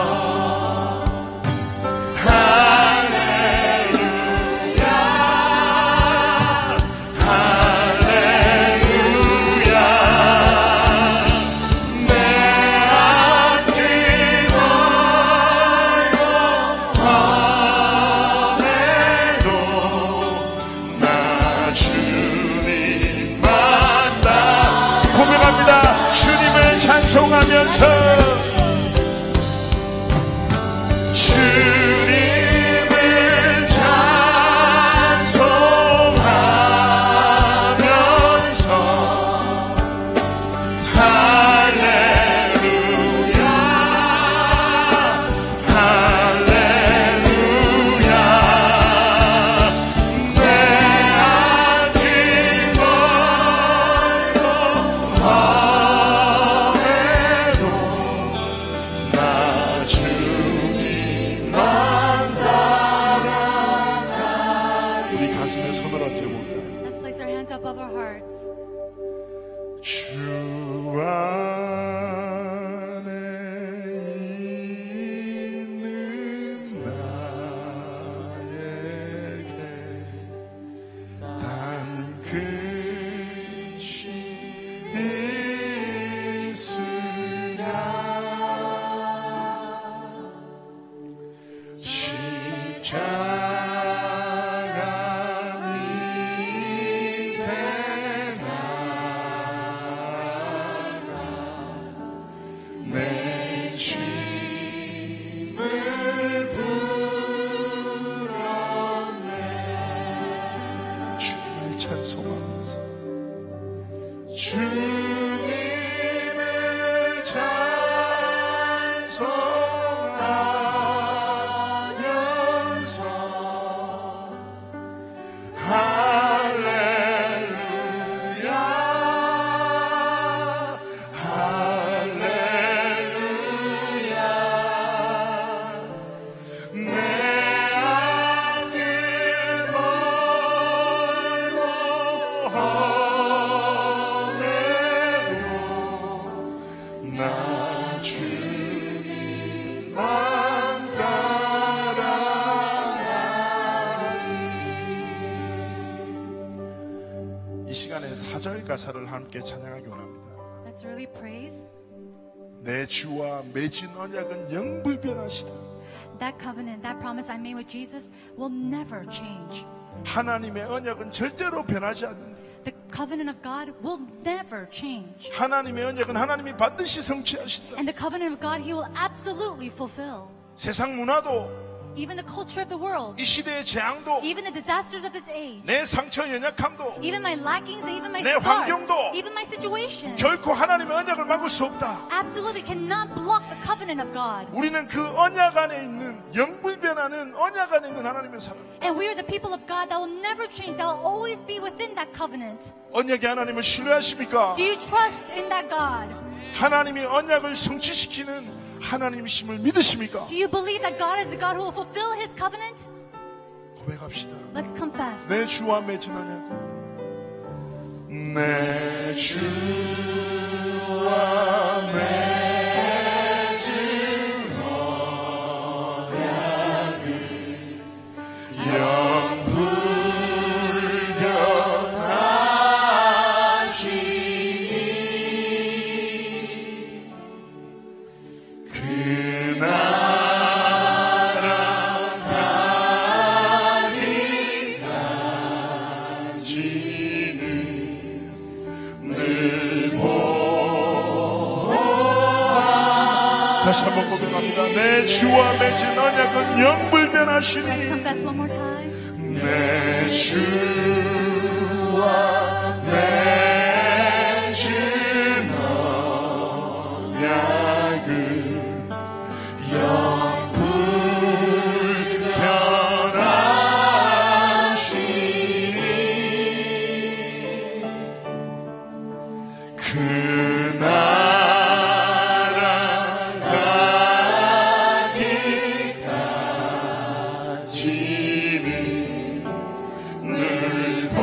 할렐루야 할렐루야. 내 앞길 멀고 험해도 나 주님만 따 고백합니다. 주님을 찬송하면서 주님을 찬송하면서 할렐루야 할렐루야. 내 앞길 멀고 험해도 나 주님만 따라가. 우리 가슴에 손을 얹어볼까요? Let's place our hands above our hearts. 주 안에 있는 나에게 단 근심이 있으랴. 십자가 밑에 나가 내 짐을 찬송하면서 주님을 찬송하면서 할렐루야 할렐루야 내 앞길 멀고 험해도 나 주님만 이 시간에 사절 가사를 함께 찬양하기 원합니다. Let's really praise. 내 주와 맺은 언약은 영불변하시다. That covenant, that promise I made with Jesus will never change. 하나님의 언약은 절대로 변하지 않는다. The covenant of God will never change. 하나님의 언약은 하나님이 반드시 성취하신다. And the covenant of God, He will absolutely fulfill. 세상 문화도 Even the culture of the world, 이 시대의 재앙도 even the disasters of this age, 내 상처 연약함도 even my lackings, even my 내 scars, 환경도 even my situation, 결코 하나님의 언약을 막을 수 없다. absolutely cannot block the covenant of God. 우리는 그 언약 안에 있는 영불변하는 언약 안에 있는 하나님의 사람. And we are the people of God that will never change, that will always be within that covenant. 언약의 하나님을 신뢰하십니까? Do you trust in that God? 하나님이 언약을 성취시키는 하나님이심을 믿으십니까? Do you believe that God is the God who will fulfill His covenant? 고백합시다. Let's confess. 내 주와 맺은 언약, 내 주와 맺은 언약은 영불변하시니 그 나라 가기까지는 늘 보아. 다시 한번 고백합니다. 내 주와 맺은 언약은 영불변하시니 Confess one more time. 내 주와 맺은 언약은 영불변하시니 그 나라 가기까지는 늘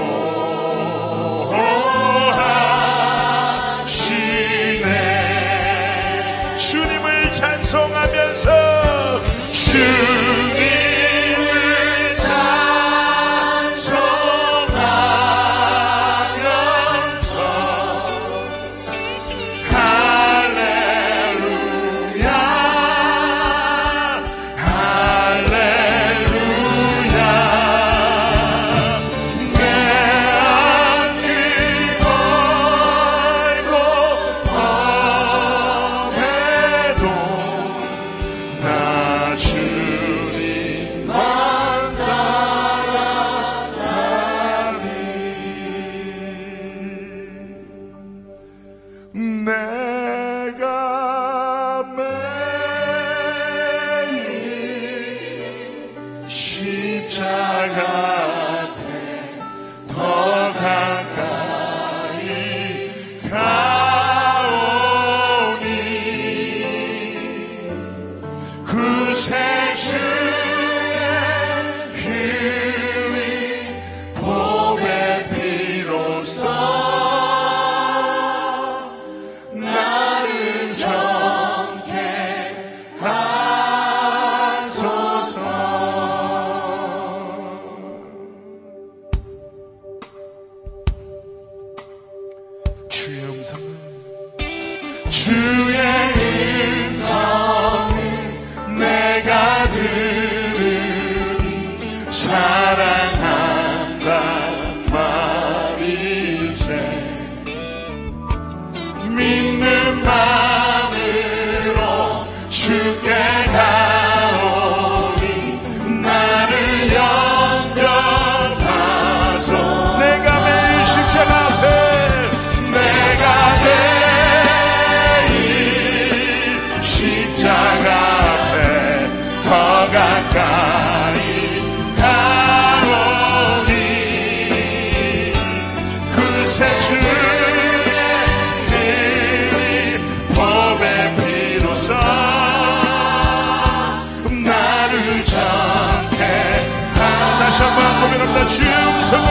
주의 음성을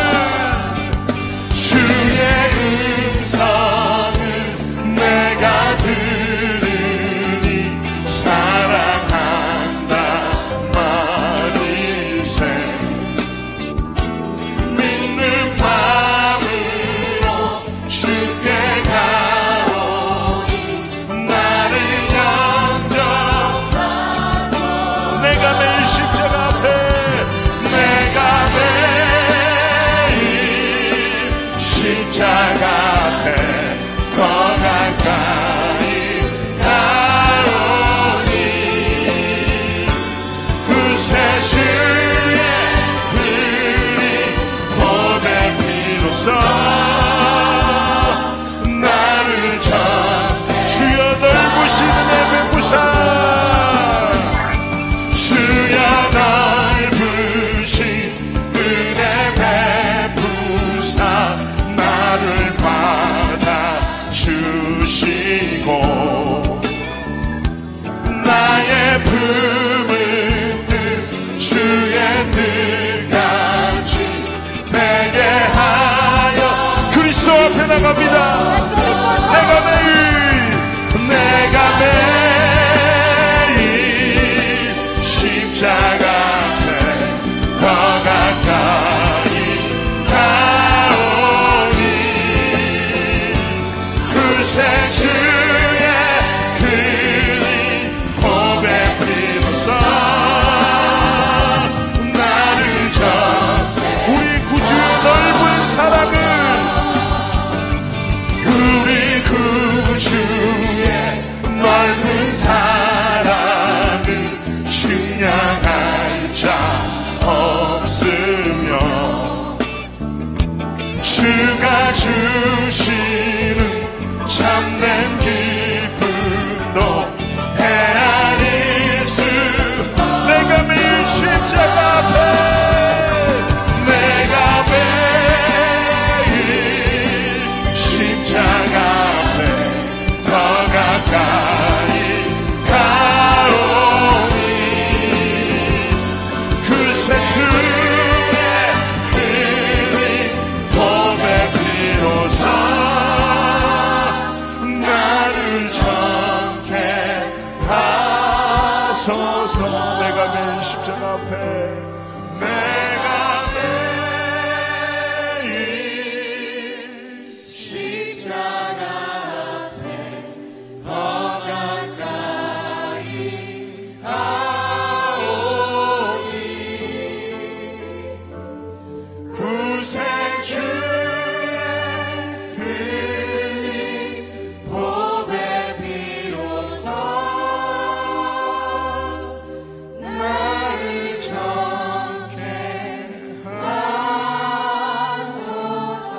주의 음성을 내가 들으니 사랑한다 말일세 믿는 마음으로 주께 가오니 나를 영접하소 내가 매일 십자가 앞에 내가 매일 십자가 앞에 더 가까이 가오니 그새 주의 흘린 보배 피로써 나를 전 주여 넓으신 은혜 베푸사 주여 넓으신 은혜 베푸사 나를 받아 주시고 나의 품은 뜻 주의 뜻같이 되게 하여 그리스도 앞에 나갑니다. 내가 매일 내가 매일 십자가 앞에 더 가까이 가오니 그새 주의 흘린 보배 피로써 나를 전 우리 구주의 넓은 사랑을 우리 구주의 넓은 사랑을 측량할 자 없으며 주가 주시는 참된 기쁨도 헤아릴 수 내가 매일 십자가 앞에 내가 매일 십자가 앞에 더 가까이 가오니 그새 주의 흘린 보배 피로써 나를 정케 하소서 내가 매일 십자가 앞에 내가 매일 십자가 앞에 더 가까이 가오니 구세 주의 흘린 보배 피로써 나를 정케 하소서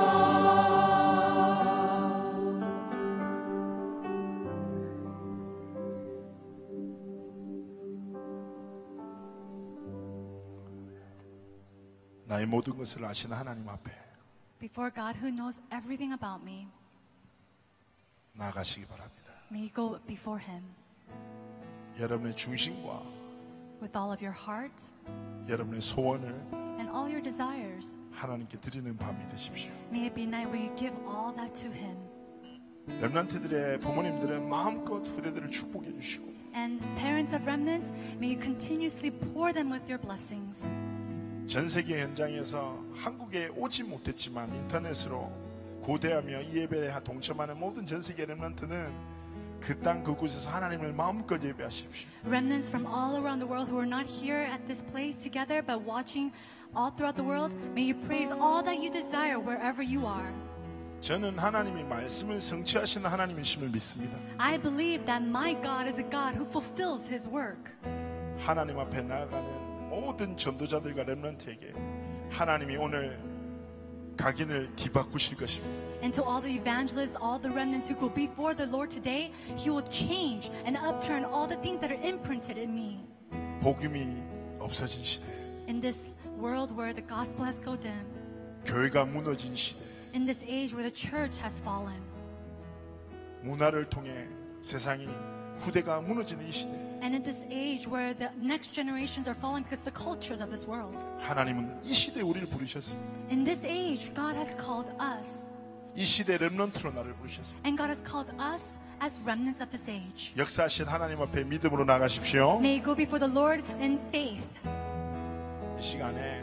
나의 모든 것을 아시는 하나님 앞에 Before God who knows everything about me, 나아가시기 바랍니다. may you go before Him 여러분의 중심과 with all of your heart 여러분의 소원을 and all your desires. 하나님께 드리는 밤이 되십시오. May it be a night where you give all that to Him. 렘넌트들의 부모님들은 마음껏 후대들을 축복해 주시고 And parents of remnants, may you continuously pour them with your blessings. 전 세계 현장에서 한국에 오지 못했지만 인터넷으로 고대하며 이 예배에 동참하는 모든 전 세계 렘넌트는 그 땅 그곳에서 하나님을 마음껏 예배하십시오. Remnants from all around the world who are not here at this place together but watching all throughout the world, may you praise all that you desire wherever you are. 저는 하나님이 말씀을 성취하시는 하나님이심을 믿습니다. I believe that my God is a God who fulfills His work. 하나님 앞에 나아가는 모든 전도자들과 렘넌트에게 하나님이 오늘 각인을 뒤바꾸실 것입니다. And to all the evangelists, all the remnants who go before the Lord today, He will change and upturn all the things that are imprinted in me. 복음이 없어진 시대, In this world where the gospel has gone dim, 교회가 무너진 시대, in this age where the church has fallen, 문화를 통해 세상이 후대가 무너지는 이 시대, And in this age where the next generations are falling because of the cultures of this world. 하나님은 이 시대에 우리를 부르셨습니다. In this age, God has called us. 이 시대 렘넌트로 나를 부르셨습니다. And God has called us as remnants of this age. 역사하신 하나님 앞에 믿음으로 나가십시오. May you go before the Lord in faith. 이 시간에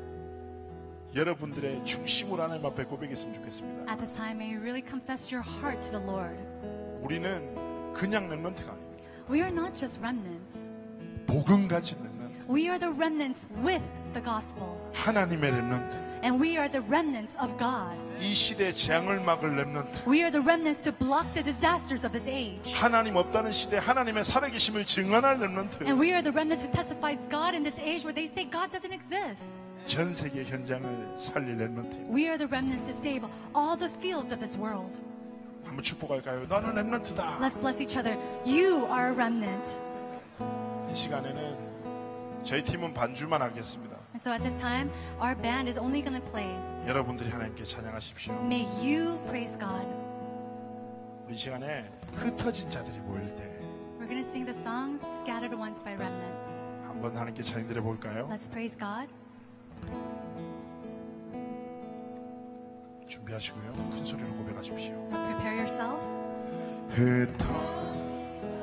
여러분들의 중심으로 하나님 앞에 고백했으면 좋겠습니다. At this time, may you really confess your heart to the Lord. 우리는 그냥 렘넌트가 아닙니다. We are not just remnants. 복음 가진 렘넌트. We are the remnants with the gospel. 하나님의 렘넌트. And we are the remnants of God. 이 시대의 재앙을 막을 렘넌트. We are the remnants to block the disasters of this age. 하나님 없다는 시대 하나님의 살아계심을 증언할 렘넌트. And we are the remnants who testifies God in this age where they say God doesn't exist. 전 세계 현장을 살릴 렘넌트. We are the remnants to save all the fields of this world. 한번 축복할까요? 너는 렘넌트다. Let's bless each other. You are a remnant. 이 시간에는 저희 팀은 반주만 하겠습니다. And so at this time, our band is only going to play. 여러분들이 하나님께 찬양하십시오. May you praise God. 우리 이 시간에 흩어진 자들이 모일 때 We're going to sing the song Scattered Ones by Remnant. 한번 하나님께 찬양 드려볼까요? Let's praise God. 준비하시고요. 큰 소리로 고백하십시오. Now prepare yourself. 흩어진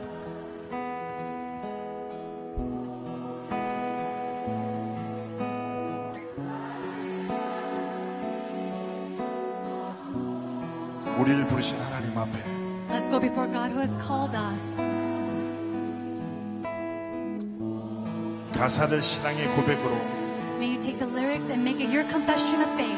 우리를 부르신 하나님 앞에 Let's go before God who has called us. 가사를 신앙의 고백으로 May you take the lyrics and make it your confession of faith.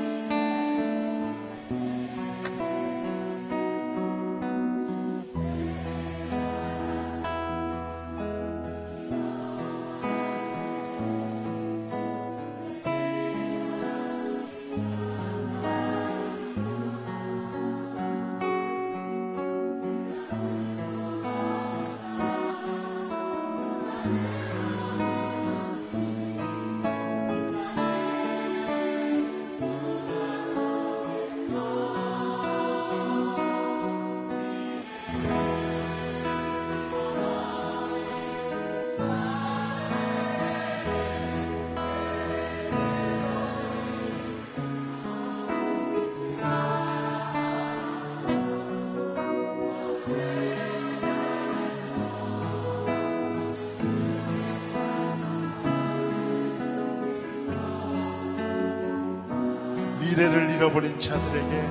미래를 잃어버린 자들에게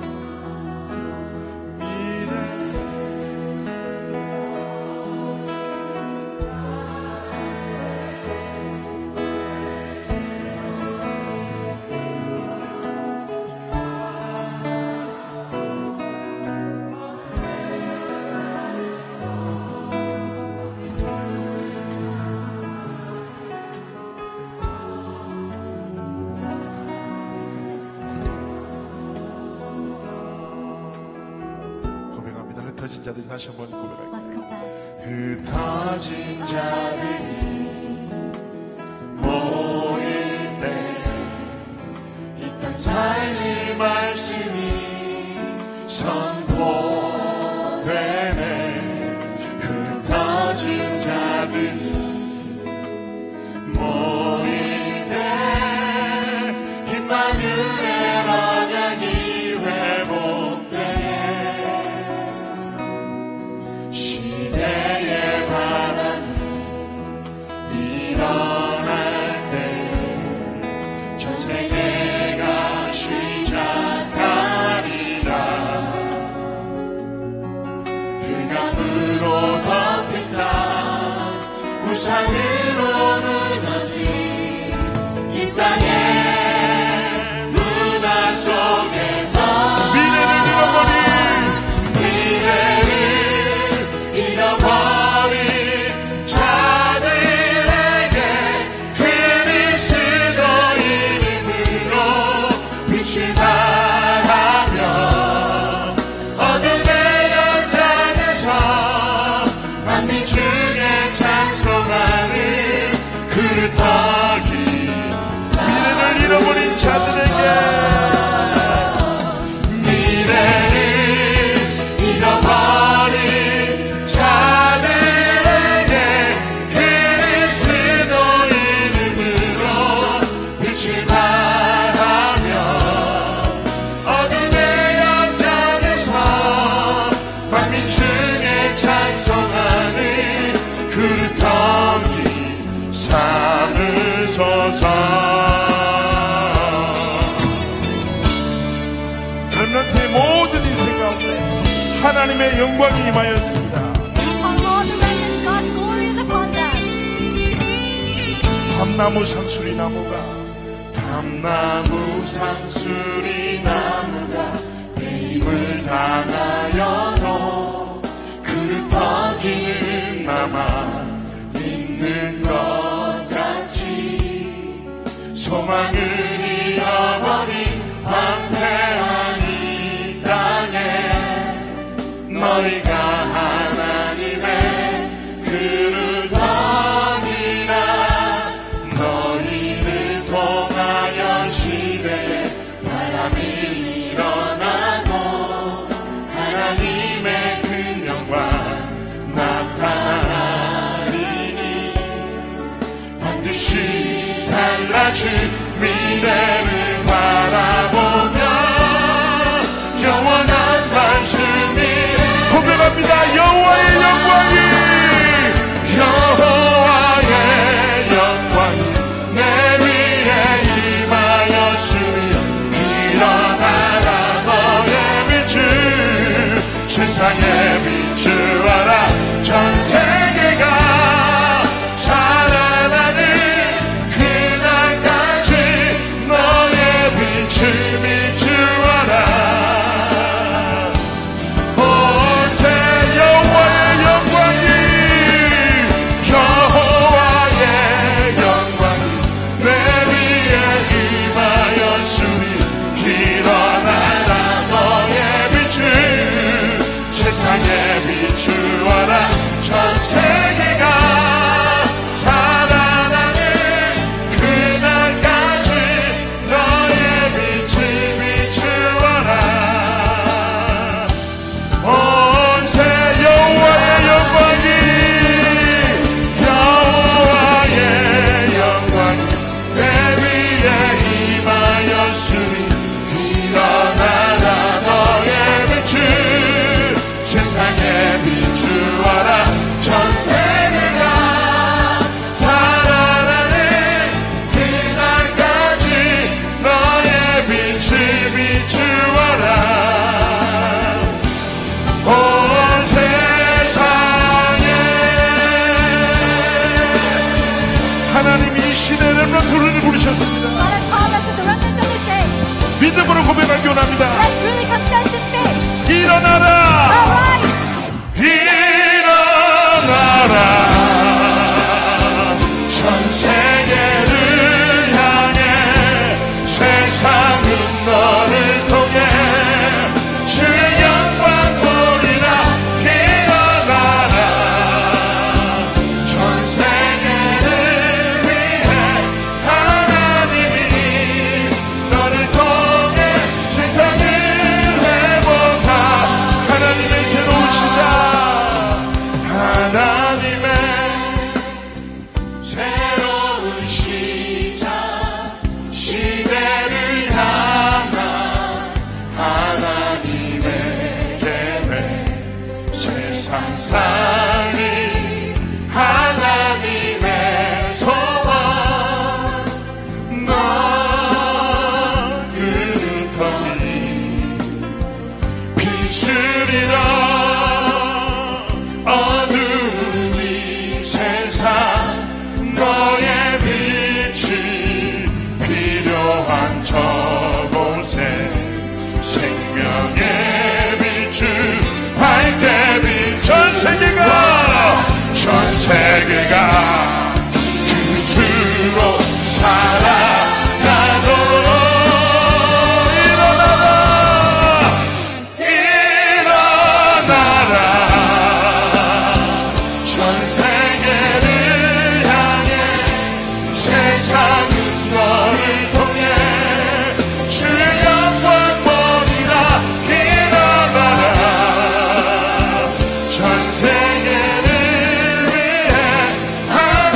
미래 고백합니다. 흩어진 자들이 다시 한번 고백할게요. Let's confess. 흩어진 자들이 모일 때 이 땅 살릴 말씀이 선포되네. 흩어진 자들이 모일 때 임마누엘 언약이 회복되네. 시대의 바람이 일어날 때 전 세계가 시작하리라. 흑암으로 덮인 땅 우상으로 무너진 이 땅의 문화 속에서 미래를 잃어버린 미래를 잃어버린 자들에게 그리스도 이름으로 빛을 발하며 어둠의 현장에서 만민 중에 찬송하는 렘넌트의 모든 인생 가운데 하나님의 영광이 임하였습니다. Upon all the remnants, God's glory is upon them. 밤나무 상수리 나무가 밤나무 상수리 나무가 배임을 당하여도 그릇 덕이는 남아 있는 것 같이 소망을 잃어버린 황폐한 이 땅에 너희가 하나님의 그릇 덕이라 너희를 통하여 시대에 바람이 일어나고 하나님의 큰 영광 나타나리니 반드시 달라질 미래를 바라보며 영원한 말씀이 고백합니다. 여호와의 영광이 여호와의 영광이 내 위에 임하였으니 일어나라 너의 빛을 세상에 비추어라 전 세계가 살아나는 그날까지 너의 빛을 비추어라 온세 여호와의 영광이 여호와의 영광이 내 위에 임하였으니 일어나라 너의 빛을 세상에 비추어라 전 세계가 살아나는 그날까지 너의 빛을 비추어라 온세 여호와의 영광이 여호와의 영광이 내 위에 임하였으니 일어나라 너의 빛을 세상에 비추어라 전 세계가 살아나는 그날까지 너의 빛을 비추어라 온 세상에 하나님이 이 시대 렘넌트를 부르셨습니다. God has called us to the remnants of His day. 믿음으로 고백하기 원합니다. Let's really confess in faith. 일어나라. Arise! 일어나라 전 세계를 향해 세상은 너를 통해 주의 영광 보리라 일어나라 전 세계를 위해 하나님이 너를 통해 세상을 회복하 하나님의 새로운 시작 하나님의 새로운 시작 시대를 향한 하나님의 계획 세상 살리 하나님의 소원 너 그릇더니 빛을 잃어 어두운 이 세상 너의 빛이 필요한 저곳에 생명의 빛을 밝게 빛 전 세계가 전 세계가 빛으로 살아나도록 일어나라 일어나라 전 세계를 향해 세상은 너를 통해 주의 영광 보리라 일어나라 전 세계를 위해 하나님의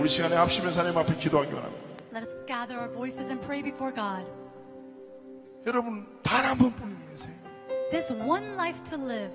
우리 시간에 합심해서 하나님 앞에 기도하기 원합니다. Let us gather our voices and pray before God. 여러분 단 한 번뿐인 인생, This one life to live.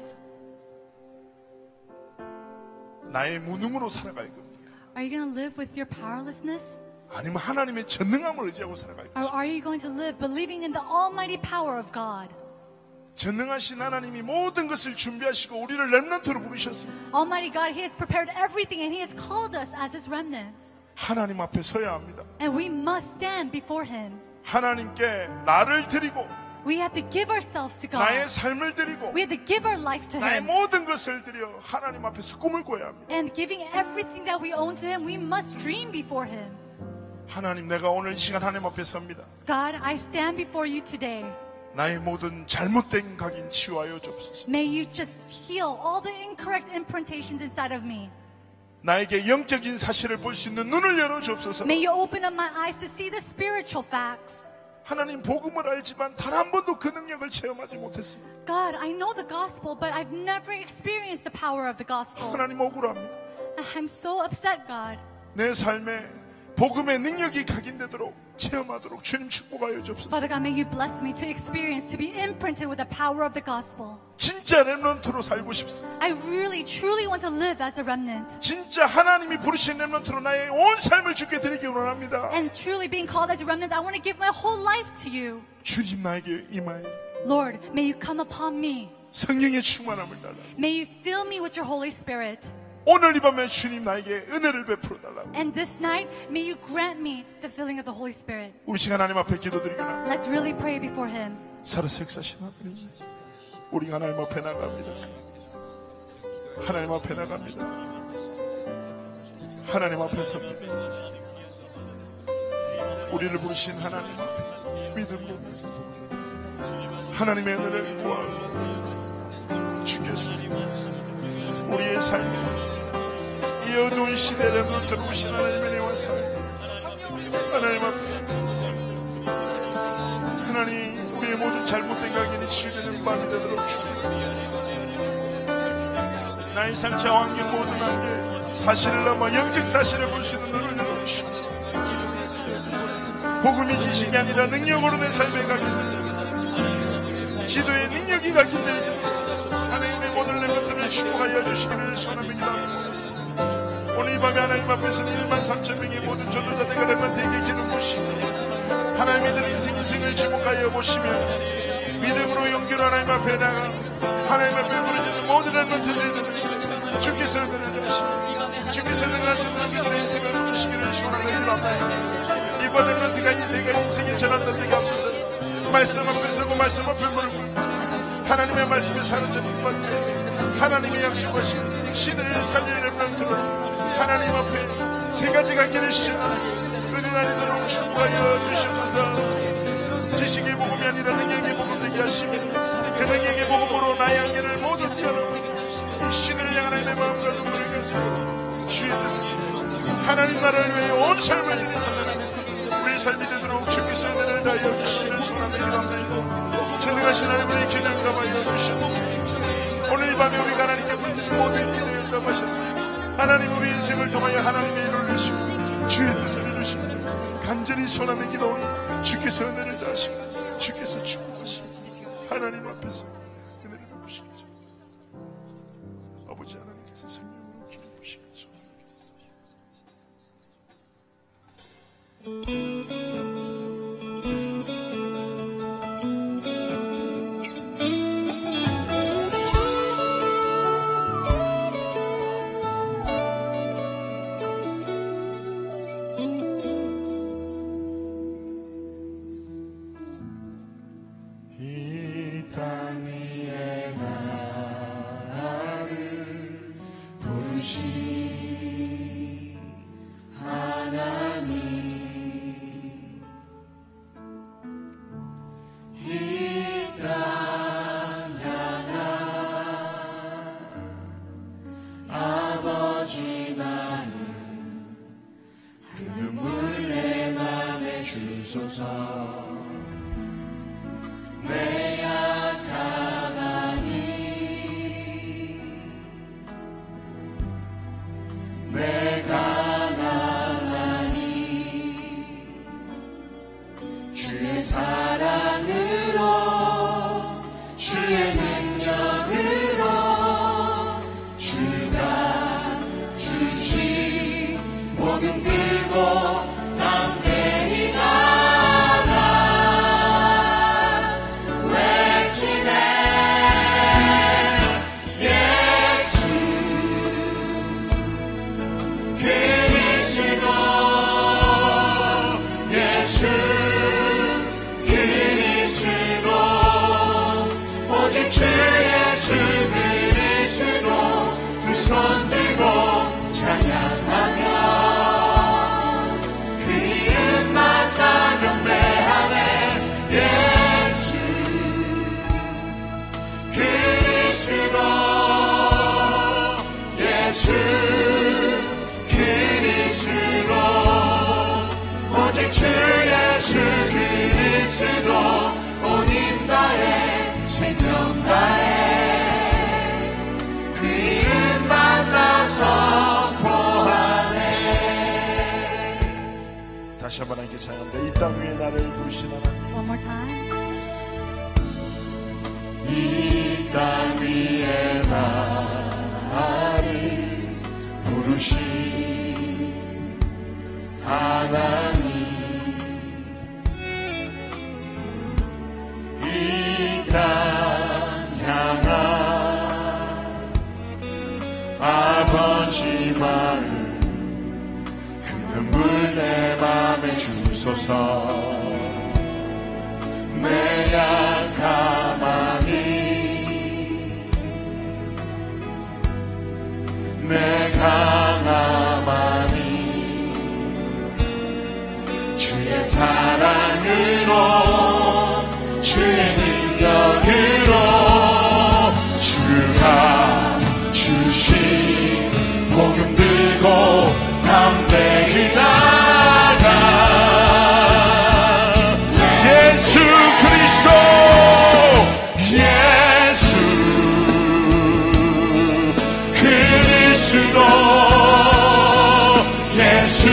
나의 무능으로 살아갈 겁니다. Are you going to live with your powerlessness? 아니면 하나님의 전능함을 의지하고 살아갈 Or 것입니다. are you going to live believing in the almighty power of God? 전능하신 하나님이 모든 것을 준비하시고 우리를 렘넌트로 부르셨습니다. Almighty God, He has prepared everything and He has called us as His remnants. 하나님 앞에 서야 합니다. And we must stand before Him. 하나님께 나를 드리고 We have to give ourselves to God. 나의 삶을 드리고 We have to give our life to 나의 Him. 모든 것을 드려 하나님 앞에서 꿈을 꿔야 합니다. And giving everything that we own to Him, we must dream before Him. 하나님, 내가 오늘 이 시간 하나님 앞에 섭니다. God, I stand before you today. 나의 모든 잘못된 각인 치유하여 주옵소서. May you just heal all the incorrect imprintations inside of me. 나에게 영적인 사실을 볼 수 있는 눈을 열어 주옵소서. May you open up my eyes to see the spiritual facts. 하나님, 복음을 알지만 단 한 번도 그 능력을 체험하지 못했습니다. God, I know the gospel, but I've never experienced the power of the gospel. 하나님, 억울합니다. I'm so upset, God. 내 삶에 복음의 능력이 각인되도록 체험하도록 주님 축복하여 주옵소서. Father God, may you bless me to experience, to be imprinted with the power of the gospel. 진짜 렘넌트로 살고 싶습니다. I really, truly want to live as a remnant. 진짜 하나님이 부르신 렘넌트로 나의 온 삶을 주께 드리기 원합니다. And truly being called as a remnant, I want to give my whole life to you. 주님, 나에게 임하여 Lord, may you come upon me. 성령의 충만함을 달라. May you fill me with your Holy Spirit. 오늘 이 밤에 주님 나에게 은혜를 베풀어 달라고. And this night, may you grant me the filling of the Holy Spirit. 우리 시간 하나님 앞에 기도드리거나 Let's really pray before Him. 살아서 역사하신 하나님, 우리 하나님 앞에 나갑니다. 하나님 앞에 나갑니다. 하나님 앞에 섭니다. 우리를 부르신 하나님 앞에 믿음으로 하나님의 은혜를 구하고 주께서 우리의 삶에 이 어두운 시대를 들어오신 하나님의 은혜와 사랑, 하나님 앞에 하나님, 우리의 모든 잘못된 각인이 치유되는 밤이 되도록 주옵소서. 나의 상처와 환경, 모든 한계, 사실을 넘어 영적 사실을 볼 수 있는 눈을 열어주시고, 복음이 지식이 아니라 능력으로 내 삶에 각인되는 기도의 능력이 각인되는 하나님의 모든 렘넌트를 축복하여 주시기를 소원합니다. 오늘 이 밤에 하나님 앞에서는 일만 삼천 명의 모든 전도자들과 렘넌트에게 기름 부시고 하나님의 들 인생 인생을 지목하여 보시며 믿음으로 용기로 하나님 앞에 나가 하나님 앞에 부르짖는 모든 렘넌트들을 주께서 은혜를 주시고 주께서 능하셔서 믿음의 인생을 부르시기를 소원합니다. 이번 렘넌트가 이 내가 인생의 전환된 데가 없어서 말씀 앞에 서고 말씀 앞에 물고 하나님의 말씀에 사로잡힌 것, 하나님의 약속하신 시대를 살릴 렘넌트로 하나님 앞에 세 가지가 기르시는 은혜 날이도록 축복하여 주시옵소서. 지식의 복음이 아니라 능력의 복음 되게 하시며 그 능력의 복음으로 나의 한계를 모두 뛰어넘어 이 시대를 향한 하나님의 마음과 눈물을 가지고 주의 뜻을 하나님 나라를 위해 온 삶을 드리는 우리의 삶이 되도록 주께서 은혜를 다하여 주시기를 소원합니다. 전능하신 하나님의 기능을 담아여 주시옵소서. 오늘 이 밤에 우리가 하나님께 부르짖는 모든 기도에 응답하셨습니다. 하나님, 우리 인생을 통하여 하나님의 일을 이루시고 주의 뜻을 이루시고 간절히 소원하며 기도하니 주께서 은혜를 다하시고 주께서 축복하시고 하나님 앞에서 은혜를 베푸시옵소서. 아버지 하나님께서 성령으로 기름 부시기를 소원합니다. 하나님 예수 그리스도 오직 주 예수 그리스도 온 힘 다해 생명 다해 그 이름 만나서 구하네. 다시 한번 함께 찬양합니다. 이 땅 위에 나를 부르신 하나님. One more time. 이 땅 위에 나를 부르신 하나님 이 땅 향한 아버지 마음 그 눈물 내 맘에 주소서 내 약함하니 내 강함하니 주의 사랑으로 주의 능력으로 주가 주신 복음 들고 담대히 나가 예수 그리스도 예수 그리스도 예수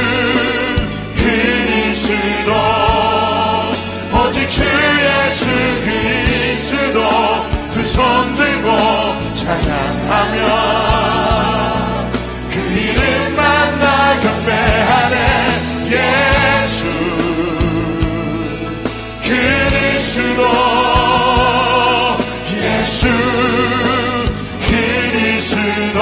그리스도 오직 주 예수 그리스도 두 손 들고 찬양하며 그 이름 만나 경배하네 예수 그리스도 예수 그리스도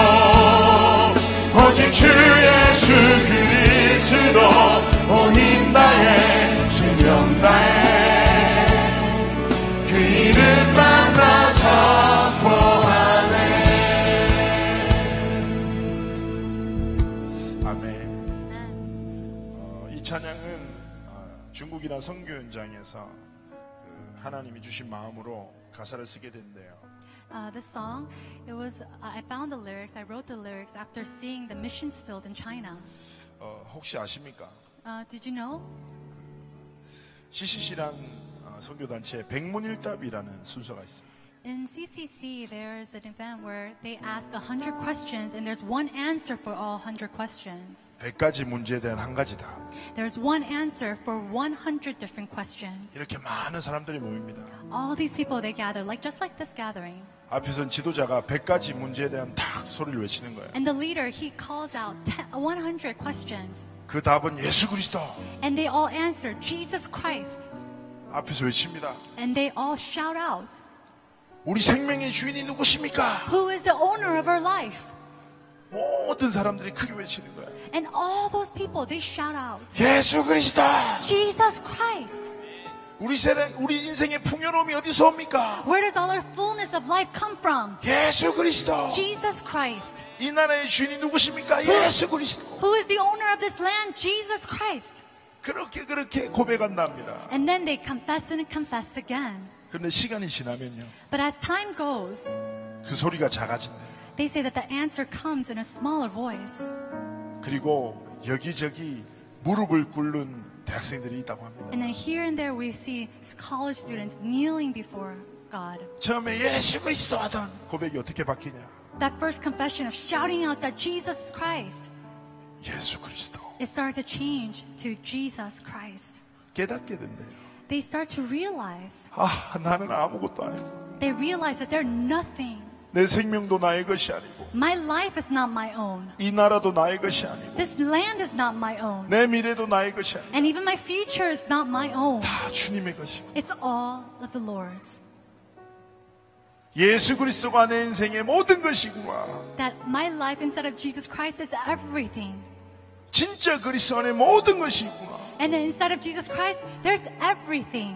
오직 주 예수 그리스도 온 힘 다해 생명 다해 그 이름 만나 선포하네. 아멘. 어, 이 찬양은 어, 중국이나 선교 현장에서 그 하나님이 주신 마음으로 가사를 쓰게 된대요. Uh, this song, it was, uh, I found the lyrics, I wrote the lyrics after seeing the missions field in China. 어, 혹시 아십니까? Uh, did you know? 씨씨씨란 어, 선교단체에 백문일답이라는 순서가 있어요. In C C C, there's an event where they ask a hundred questions and there's one answer for all hundred questions. 백 가지 문제에 대한 한 가지다. There's one answer for one hundred different questions. 이렇게 많은 사람들이 모입니다. All these people, they gather, like just like this gathering. 앞에선 지도자가 백 가지 문제에 대한 탁 소리를 외치는 거예요. And the leader, he calls out one hundred questions. 그 답은 예수 그리스도. And they all answer, Jesus Christ. 앞에서 외칩니다. And they all shout out, 우리 생명의 주인이 누구십니까? who is the owner of our life? 모든 사람들이 크게 외치는 거예요. And all those people, they shout out, 예수 그리스도. Jesus Christ. 우리 세상, 우리 인생의 풍요로움이 어디서 옵니까? Where does all our fullness of life come from? 예수 그리스도. Jesus Christ. 이 나라의 주인이 누구십니까? 예수 그리스도. Who is the owner of this land? Jesus Christ. 그렇게 그렇게 고백한답니다. And then they confess and confess again. 그런데 시간이 지나면요, But as time goes, 그 소리가 작아진대요. they say that the answer comes in a smaller voice. 그리고 여기저기 무릎을 꿇는 대학생들이 있다고 합니다. And then here and there we see college students kneeling before God. 처음에 예수 그리스도 하던 고백이 어떻게 바뀌냐? That first confession of shouting out that Jesus Christ, 예수 그리스도. it started to change to Jesus Christ. 깨닫게 된대요. They start to realize, 아, 나는 아무것도 아니고 they realize that they're nothing. 내 생명도 나의 것이 아니고 My life is not my own. 이 나라도 나의 것이 아니고 This land is not my own. 내 미래도 나의 것이 아니고 And even my future is not my own. 다 주님의 것이고 It's all of the Lord's. 예수 그리스도가 내 인생의 모든 것이구나. That my life instead of Jesus Christ is everything. 진짜 그리스도 안에 모든 것이 있구나. And then inside of Jesus Christ, there's everything.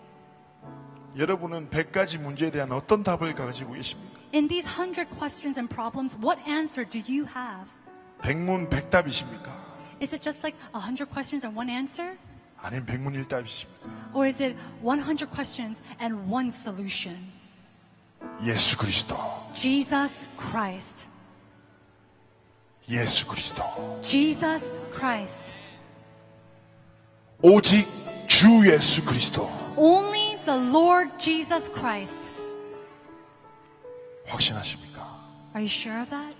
여러분은 백 가지 문제에 대한 어떤 답을 가지고 계십니까? In these hundred questions and problems, what answer do you have? 백문백답이십니까? Is it just like a hundred questions and one answer? 아니면 백문일답이십니까? Or is it one hundred questions and one solution? 예수 그리스도. Jesus Christ. 예수 그리스도, Jesus Christ. 오직 주 예수 그리스도. Only the Lord Jesus Christ. 확신하십니까? Are you sure of that?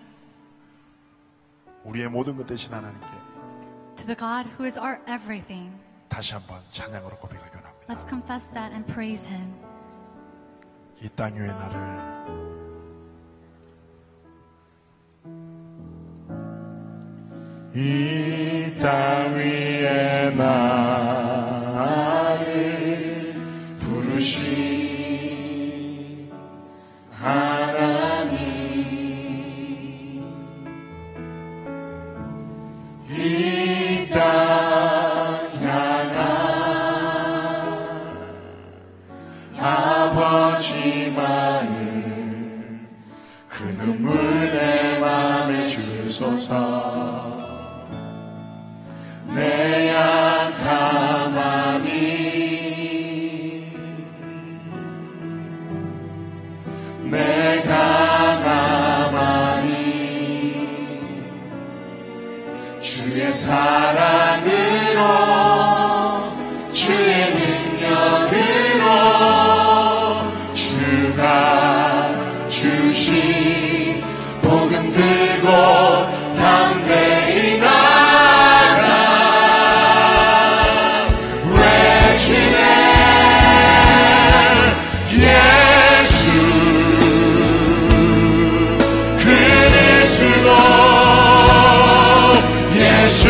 우리의 모든 것 대신 하나님께 To the God who is our everything. 다시 한번 찬양으로 고백하기 원합니다. Let's confess that and praise Him. 이 땅 위의 나를 이 땅 위에 나를 부르신 하나님, 이 땅 향한 아버지 마음, 그 눈물 내 맘에 주소서. 내 양 가만히 내가 가만히 주의 사랑으로 주의 능력으로 주가 주신 복음 들고 담대히 나가 예수 그리스도, 예수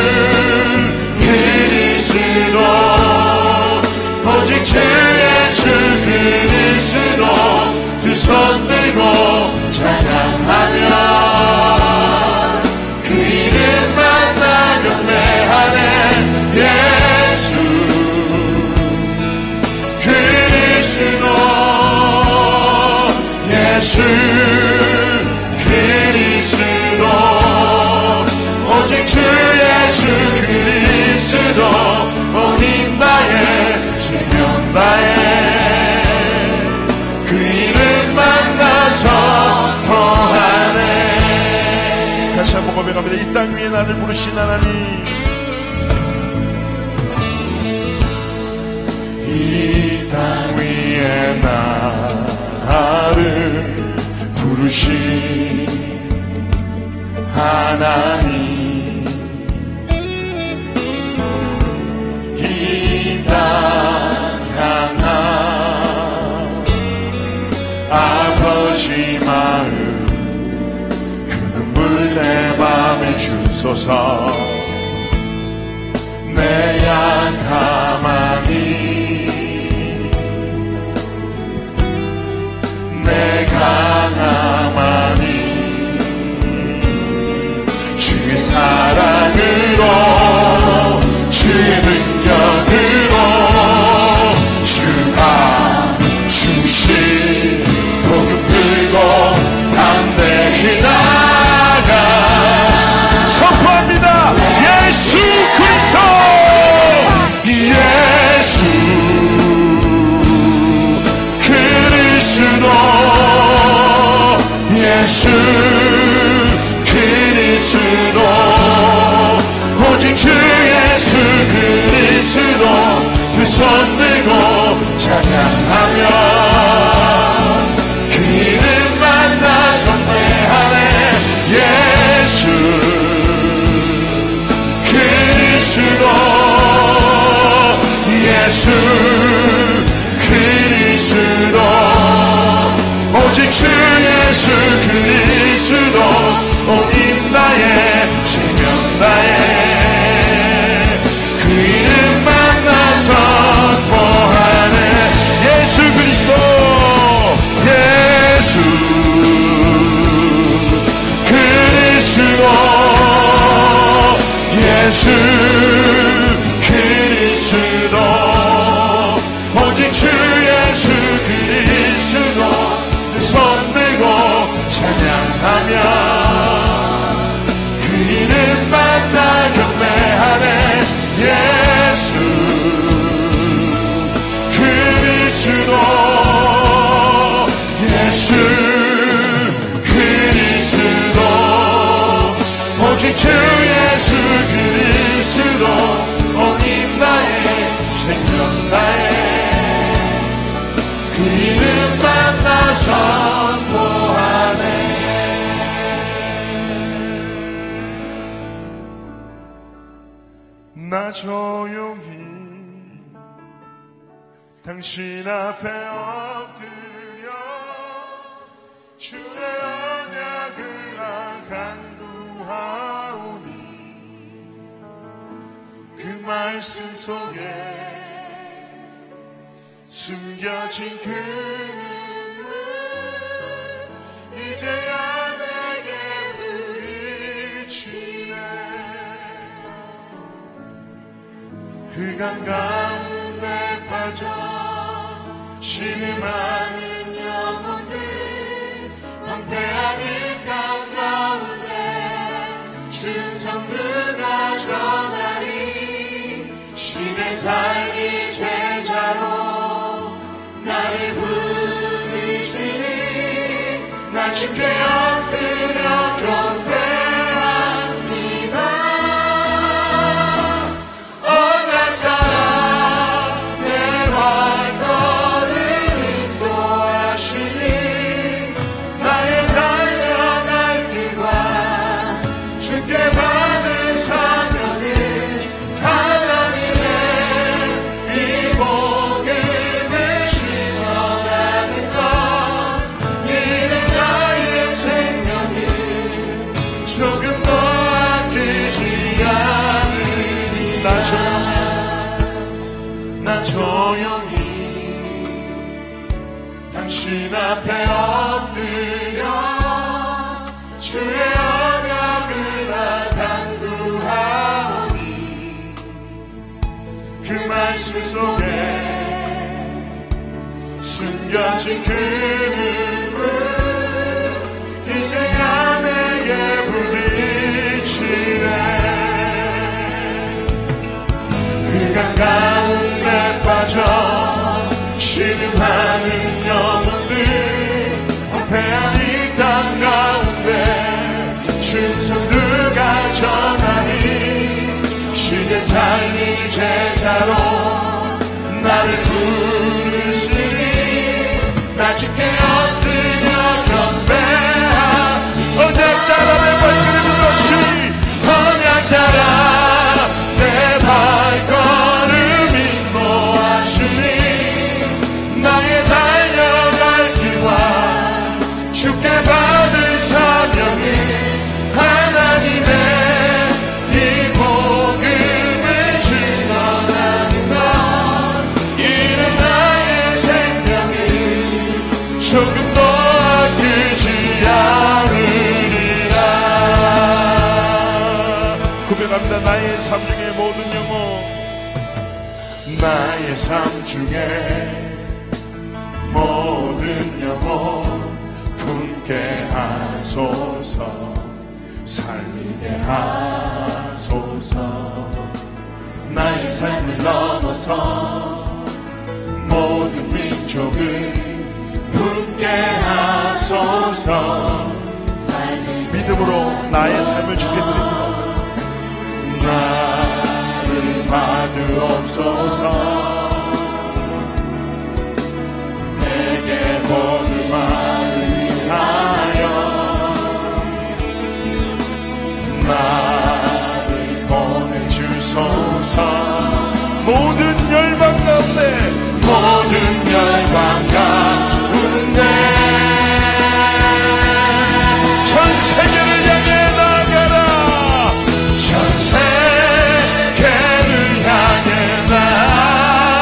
그리스도, 오직 주 예수 그리스도, 두 손 들고 찬양하며 그 이름 만나 경배하네. 예수 그리스도, 예수 그리스도, 오직 주 예수 그리스도, 온 힘 다해 생명 다해 그 이름 만나서 통하네. 다시 한번 고백합니다. 이 땅 위에 나를 부르신 하나님, 이 땅 위에 나를 부르신 하나님, 이 땅 향한 아버지 마음, 그 눈물 내 맘에 주소서. 내 양 가만히 내가 가만히 주의 사랑으로 주의 능력으로 주가 주신 복음 들고 담대히 나가 선포합니다. 예수 그리스도, 예수 그리스도, 예수 그리스도, 오직 주 예수 그리스도, 두 손 들고 찬양하며 그 이름 만나 선배하네. 예수 그리스도, 예수 그리스도, 오직 주 예수 그리스도, 오직 주 예수 그리스도 오직 나의 생명 나의 그 이름만 나 선포하네. 나 조용히 당신 앞에 엎드려 주의 언약을 나 간구하오니 그 말씀 속에 숨겨진 그 눈물 이제야 내게 부딪히네. 흑암 가운데 빠져 신음하는 영혼들 황폐한 이 땅 가운데 충성 누가 전하리. 신의 살리 제자로 나를 부르시니 나 주께 엎드려 경배합니다. 언약 따라 내 발걸음 인도하시니 나의 달려갈 길과 주께 받은 사명을 하나님의 이 복음을 증언하는 것 이는 나의 생명을 조금도 아끼지 않으니. 나 조용히 나 조용히 당신 앞에 엎드려 주의 언약을 나 간구하오니 그 말씀 속에 숨겨진 그 눈물 이제야 내게 부딪히네. 흑암 가운데 빠져 신음하는 영혼들 황폐한 이 땅 가운데 충성 누가 전하니. 신의 삶이 제자로 나를 부르시니 나 주께 엎드려 경배하. 언약 따라 내 발걸음을 것이 언약 따라 내 발걸음 인도하시니 나의 달려갈 길과 주께 받은 사명을 하나님의 이 복음을 증언하는 것 이는 나의 생명을 조금도 아끼지 않으리라. 고백합니다. 나의 삶 중에 모든 영혼 나의 삶 중에 모든 영혼 품게 하소서. 살리게 하소서. 나의 삶을 넘어서 모든 민족을 품게 하소서. 믿음으로 나의 삶을 주께 드립니다. 나를 받으옵소서. 세계 복음화를 위하여 나를 보내주소서. 모든 열방 가운데 모든 열방 가운데 전 세계를 향해 나아가라. 전 세계를 향해 나아가라.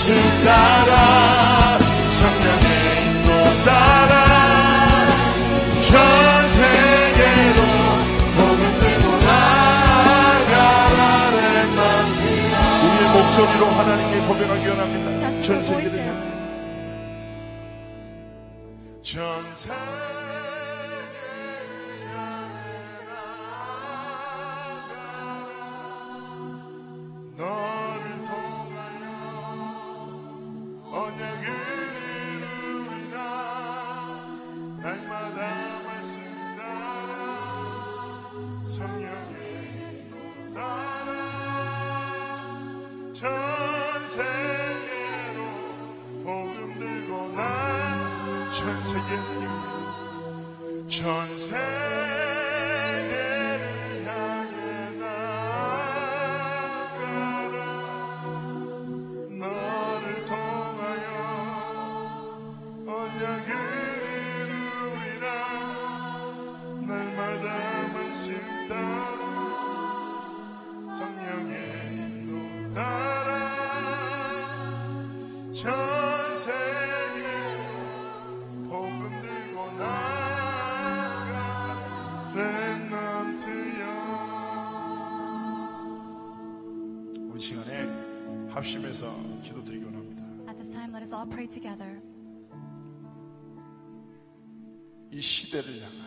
말씀 따라 성령의 인도 따라 전 세계로 복음 들고 나가라. 렘넌트 우리의 목소리로 하나님께 고백하기 원합니다. Just 전 with our 세계를 voices. 향해 전 세계를 향해 너를 통하여 언약을 이루리라. 날마다 말씀 따라 성령의 인도 따라 전 세계로 복음 들고 나 전 세계를 전 세계를 향해 나가라. 너를 통하여 언약을 이루리라. 날마다 말씀 따라 성령의 인도 따라 전 세계로 복음 들고 나가. 렘넌트여. 우리 시간에 합심해서 기도드리기 원합니다. At this time, let us all pray together. 이 시대를 향한,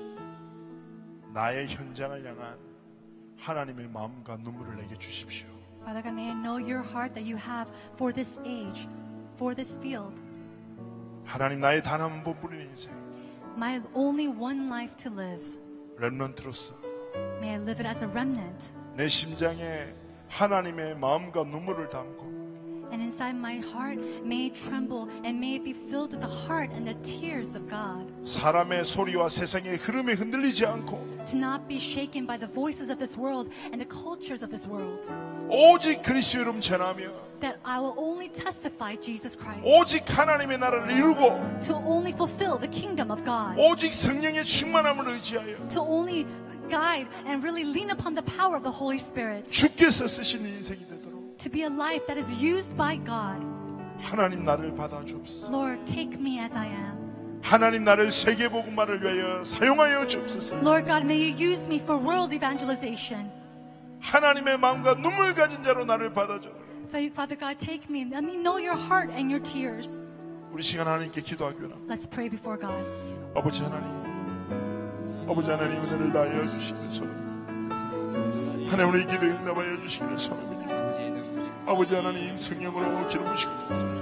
나의 현장을 향한 하나님의 마음과 눈물을 내게 주십시오. Father God, may I know your heart that you have for this age, for this field. 하나님, 나의 단 한 번뿐인 인생 My only one life to live. 렘넌트로서 May I live it as a remnant. 내 심장에 하나님의 마음과 눈물을 담고 And inside my heart, may it tremble and may it be filled with the heart and the tears of God. 사람의 소리와 세상의 흐름에 흔들리지 않고 To not be shaken by the voices of this world and the cultures of this world. 오직 그리스도 이름 전하며 That I will only testify Jesus Christ. 오직 하나님의 나라를 이루고 To only fulfill the kingdom of God. 오직 성령의 충만함을 의지하여 To only guide and really lean upon the power of the Holy Spirit. 주께서 쓰신 인생이 되도록 To be a life that is used by God. 하나님 나를 받아주옵소서. Lord, take me as I am. 하나님 나를 세계복음화를 위하여 사용하여 주옵소서. Lord God, may you use me for world evangelization. 하나님의 마음과 눈물 가진 자로 나를 받아줘. Father God, take me. Let me know your heart and your tears. 우리 시간 하나님께 기도하기 원합니다. Let's pray before God. 아버지 하나님, 아버지 하나님 은혜를 다하여 주시기를 소원합니다. 하나님 우리 기도 응답하여 주시기를 소원합니다. 아버지 하나님 성령으로 기도 부시고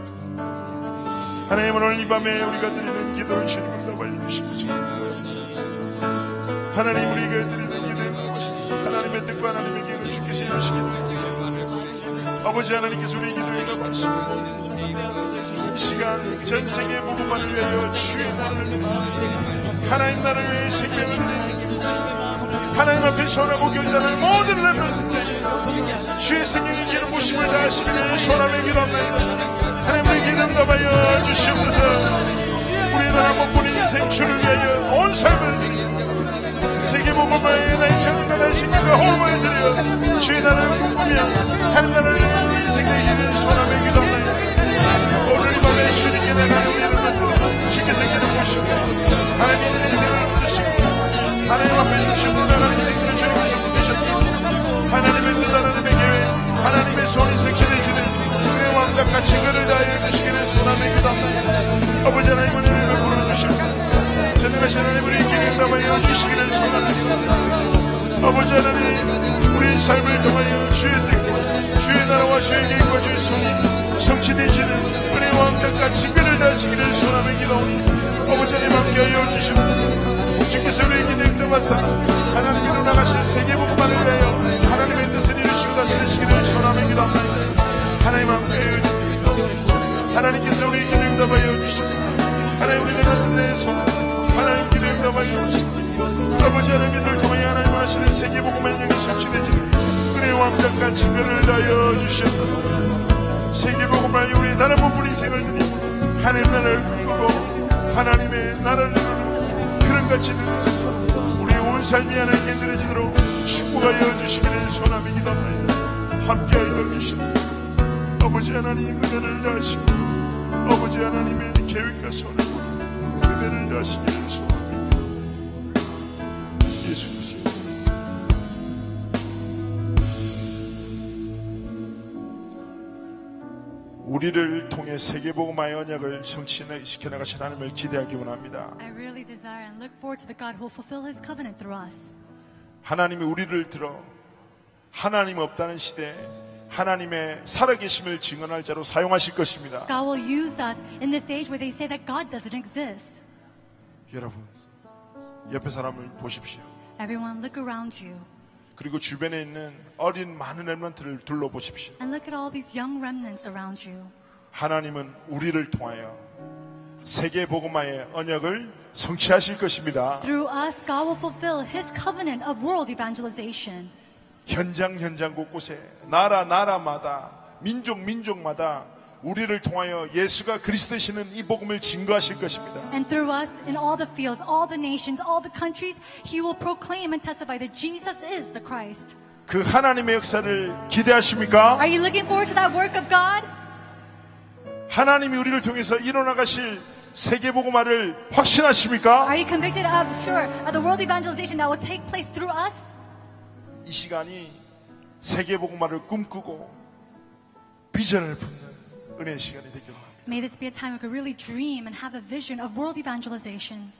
하나님 오늘 이 밤에 우리가 드리는 기도를 주님 응답하여 주시기를 소원합니다. 하나님 우리가 드리는 기도를 응답하시고 하나님의 뜻과 하나님의 계획을 주께서 이루시기를 아버지 하나님께서 우리 기도를 응답하시고 이 시간 전 세계 복음만을 위하여 주의 나라를 하나님 나라를 위해 생명을 드리는 하나님 앞에 선하고 결단을 모든 렘넌트들에게 주의 성령의 기름 부심을 다하시기를 소원하며 기도합니다. 하나님 우리 기도 응답하여 주시옵소서. 우리의 나라 복분인 인생 주를 위하여 온 삶을 세계복음화에 나의 창문과 나의 생명과 호흡을 드려 주의 나라를 꿈꾸며 하나님 나라를 위하여 인생 되기를 소원하며 기도합니다. 오늘 이 밤에 주님께 내가 우리의 렘넌트 주께서 기름 부시고 하나님의 인생을 얻으시고 하나님 앞에 주시고 나가는 인생을 주님께서 붙드셨습니다. 하나님의 뜻 하나님의 계획 하나님의 손이 성취되시는 그의 왕과 같이 그를 다하여 주시기를 소원하며 기도합니다. 아버지 하나님 은혜를 베풀어 주시옵소서. 전능하신 하나님 우리 기도 응답하여 주시기를 소원합니다. 아버지 하나님 우리의 삶을 통하여 주의 뜻과 주의 나라와 주의 계획과 주의 손이 성취되시는 은혜의 왕과 같이 그를 다하시기를 소원하며 기도하오니 아버지 하나님 함께하여 주시옵소서. 주께서 우리의 기도 응답하사 하나님께로 나가실 세계복음만을 위하여 하나님의 뜻을 이루시고 다스리시기를 소원하며 기도합니다. 하나님 함께하여 주옵소서. 하나님께서 우리의 기도 응답하여 주시옵소서. 하나님 우리 렘넌트들의 손 하나님 기도 응답하여 주옵소서. 아버지 하나님을 통하여 하나님 원하시는 세계복음의 영이 성취되지는 은혜의 왕자과 증거를 다하여 주시옵소서. 세계복음을 우리 다른 부분 인생을 드리고 하나님 나라를 꿈꾸고 하나님의 나라를 이루는 그런 같이 되는 우리 온 삶이 하나님께 드려지도록 축복하여 주시기를 소원하며 기도합니다. 함께하여 주시옵소서. 아버지 하나님 은혜를 다하시고 아버지 하나님의 계획과 손에 은혜를 다하시기를 소원합니다. 예수 그리스도 우리를 통해 세계복음화의 언약을 성취시켜 나가실 하나님을 기대하기 원합니다. I really desire and look forward to the God who will fulfill His covenant through us. 하나님이 우리를 들어 하나님 없다는 시대에 하나님의 살아계심을 증언할 자로 사용하실 것입니다. God will use us in this age where they say that God doesn't exist. 여러분, 옆에 사람을 보십시오. Everyone, look around you 그리고 주변에 있는 어린 많은 렘넌트를 둘러보십시오. and look at all these young remnants around you. 하나님은 우리를 통하여 세계 복음화의 언약을 성취하실 것입니다. Through us, God will fulfill His covenant of world evangelization. 현장 현장 곳곳에 나라 나라마다 민족 민족마다 우리를 통하여 예수가 그리스도시는 이 복음을 증거하실 것입니다. And through us, in all the fields, all the nations, all the countries, He will proclaim and testify that Jesus is the Christ. 그 하나님의 역사를 기대하십니까? Are you looking forward to that work of God? 하나님이 우리를 통해서 일어나가실 세계 복음화를 확신하십니까? Are you convicted of, sure, of the world evangelization that will take place through us? 이 시간이 세계 복음화를 꿈꾸고 비전을 품는 은혜의 시간이 되길 바랍니다. May this be a time we could really dream and have a vision of world evangelization.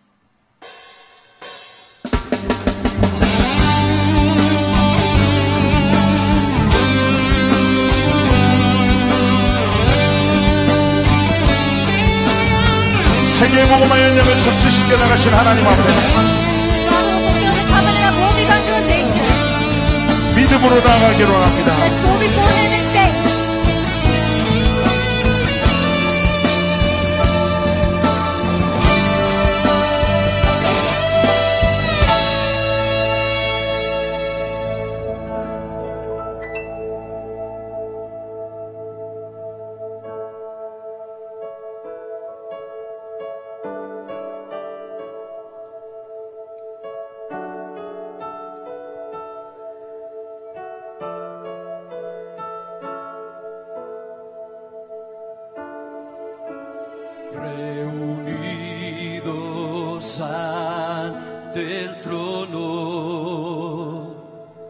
세계 복음화의 언약을 성취시켜 나가신 하나님 앞에 God will fulfill the covenant of world evangelization. 믿음으로 나아가기로 합니다. Let's go before Him in faith. Reunidos ante el trono,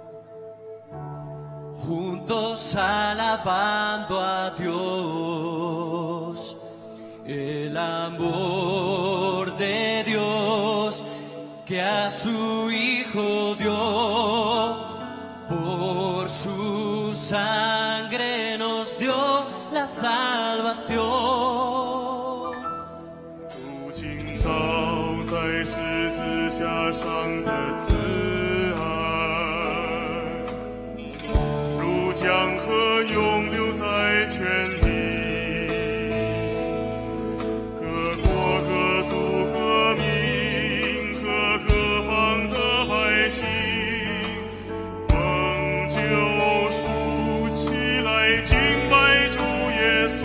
juntos alabando a Dios, el amor de Dios que a su Hijo dio, por su sangre nos dio la salvación. 如今倒在十字架上的慈爱，如江河涌流在全地，各国各族各民和各方的百姓，蒙救赎起来敬拜主耶稣。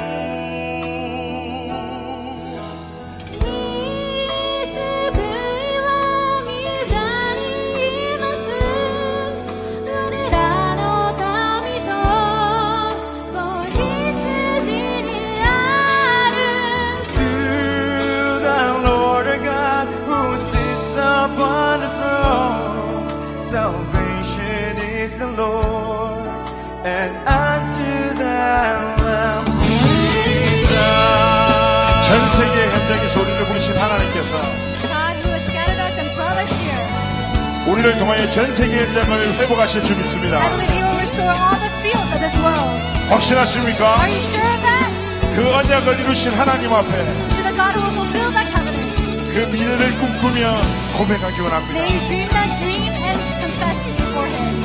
Salvation is the Lord, and unto the Lamb Jesus. 전 세계 현장에서 우리를 부르신 하나님께서 God who has scattered us and brought us here. 우리를 통하여 전 세계 현장을 회복하실 줄 믿습니다. I believe He will restore all the fields of this world. 확신하십니까? Are you sure of that? 그 언약을 이루신 하나님 앞에 To the God who will fulfill that covenant. 그 미래를 꿈꾸며 고백하기 원합니다. May you dream that dream and confess before Him.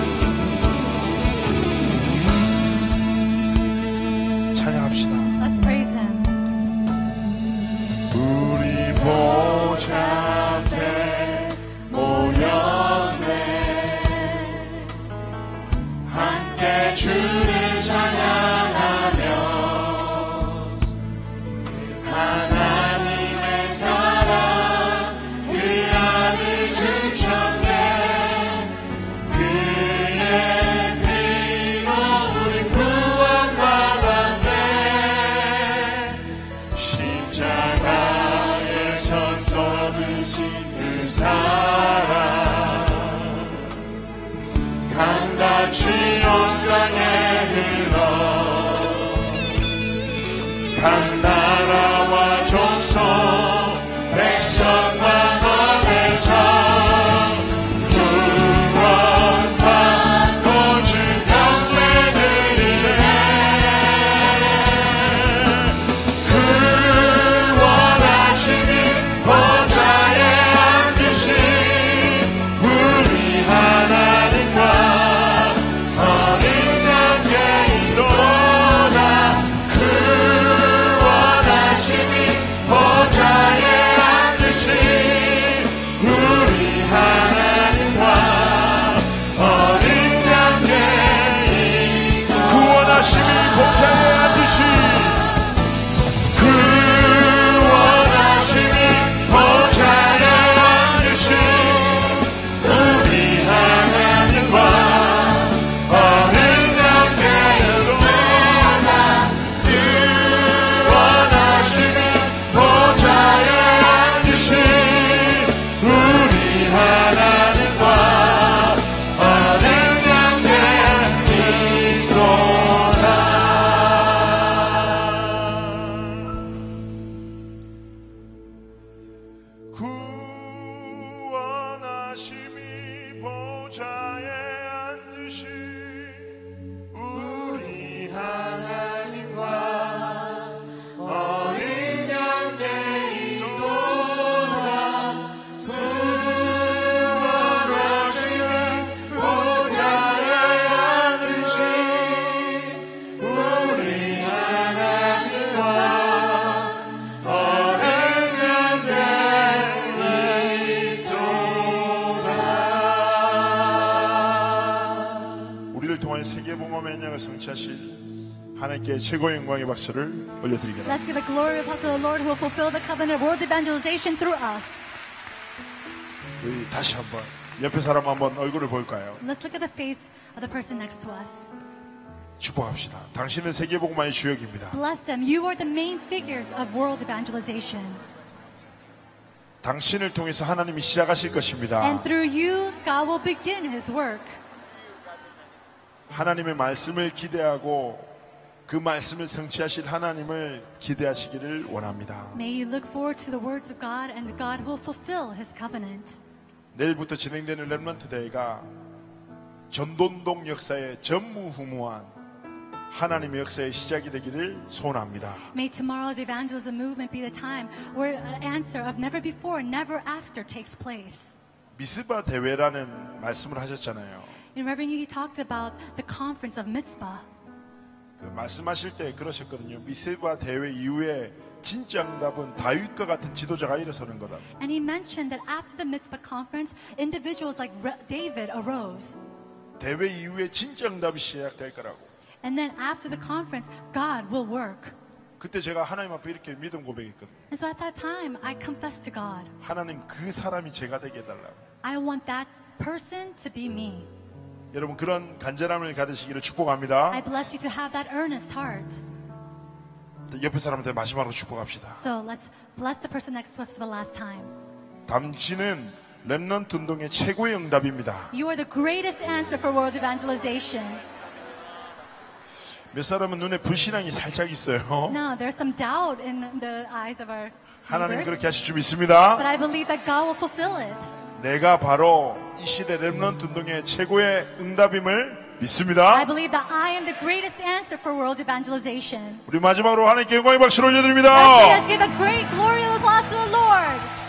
찬양합시다. Let's praise Him. 우리 보좌 앞에 모였네 함께 주를 찬양하며 하나님의 사랑 그 아들 주셨네 그의 피로 우리 구원받았네 같이 영광에 흘러 한 나라와 종속 백성과 너의 하나님께 최고의 영광의 박수를 올려드리겠습니다. Let's give a glory of to the Lord who will fulfill the covenant of world evangelization through us. 우리 다시 한번 옆에 사람 한번 얼굴을 볼까요? Let's look at the face of the person next to us. 축복합시다. 당신은 세계복음화의 주역입니다. Bless them. You are the main figures of world evangelization. 당신을 통해서 하나님이 시작하실 것입니다. And through you, God will begin His work. 하나님의 말씀을 기대하고 그 말씀을 성취하실 하나님을 기대하시기를 원합니다. May you look forward to the words of God and God will fulfill His covenant. 내일부터 진행되는 렘넌트 대회가 전돈동 역사의 전무후무한 하나님의 역사의 시작이 되기를 소원합니다. May tomorrow's evangelism movement be the time where an answer of never before, never after takes place. 미스바 대회라는 말씀을 하셨잖아요. In Reverend Yu, he talked about the conference of Mitzvah. 그 말씀하실 때 그러셨거든요. 미스바 대회 이후에 진짜 응답은 다윗과 같은 지도자가 일어서는 거다. And he mentioned that after the Mitzvah conference, individuals like David arose. 대회 이후에 진짜 응답이 시작될 거라고. And then after the conference, God will work. 그때 제가 하나님 앞에 이렇게 믿음 고백했거든요. And so at that time, I confessed to God. 하나님 그 사람이 제가 되게 해달라고. I want that person to be me. 여러분 그런 간절함을 가지시기를 축복합니다. I bless you to have that earnest heart. 옆에 사람한테 마지막으로 축복합시다. So let's bless the person next to us for the last time. 당신은 렘넌트 운동의 최고의 응답입니다. You are the greatest answer for world evangelization. 몇 사람은 눈에 불신앙이 살짝 있어요. No, there's some doubt in the eyes of our 하나님 neighbors, 그렇게 하실 줄 믿습니다. but I believe that God will fulfill it. 내가 바로 이 시대 렘넌트 운동의 최고의 응답임을 믿습니다. I believe that I am the greatest answer for world evangelization. 우리 마지막으로 하나님께 영광의 박수를 올려드립니다. Let's give a great glory and applause to the Lord.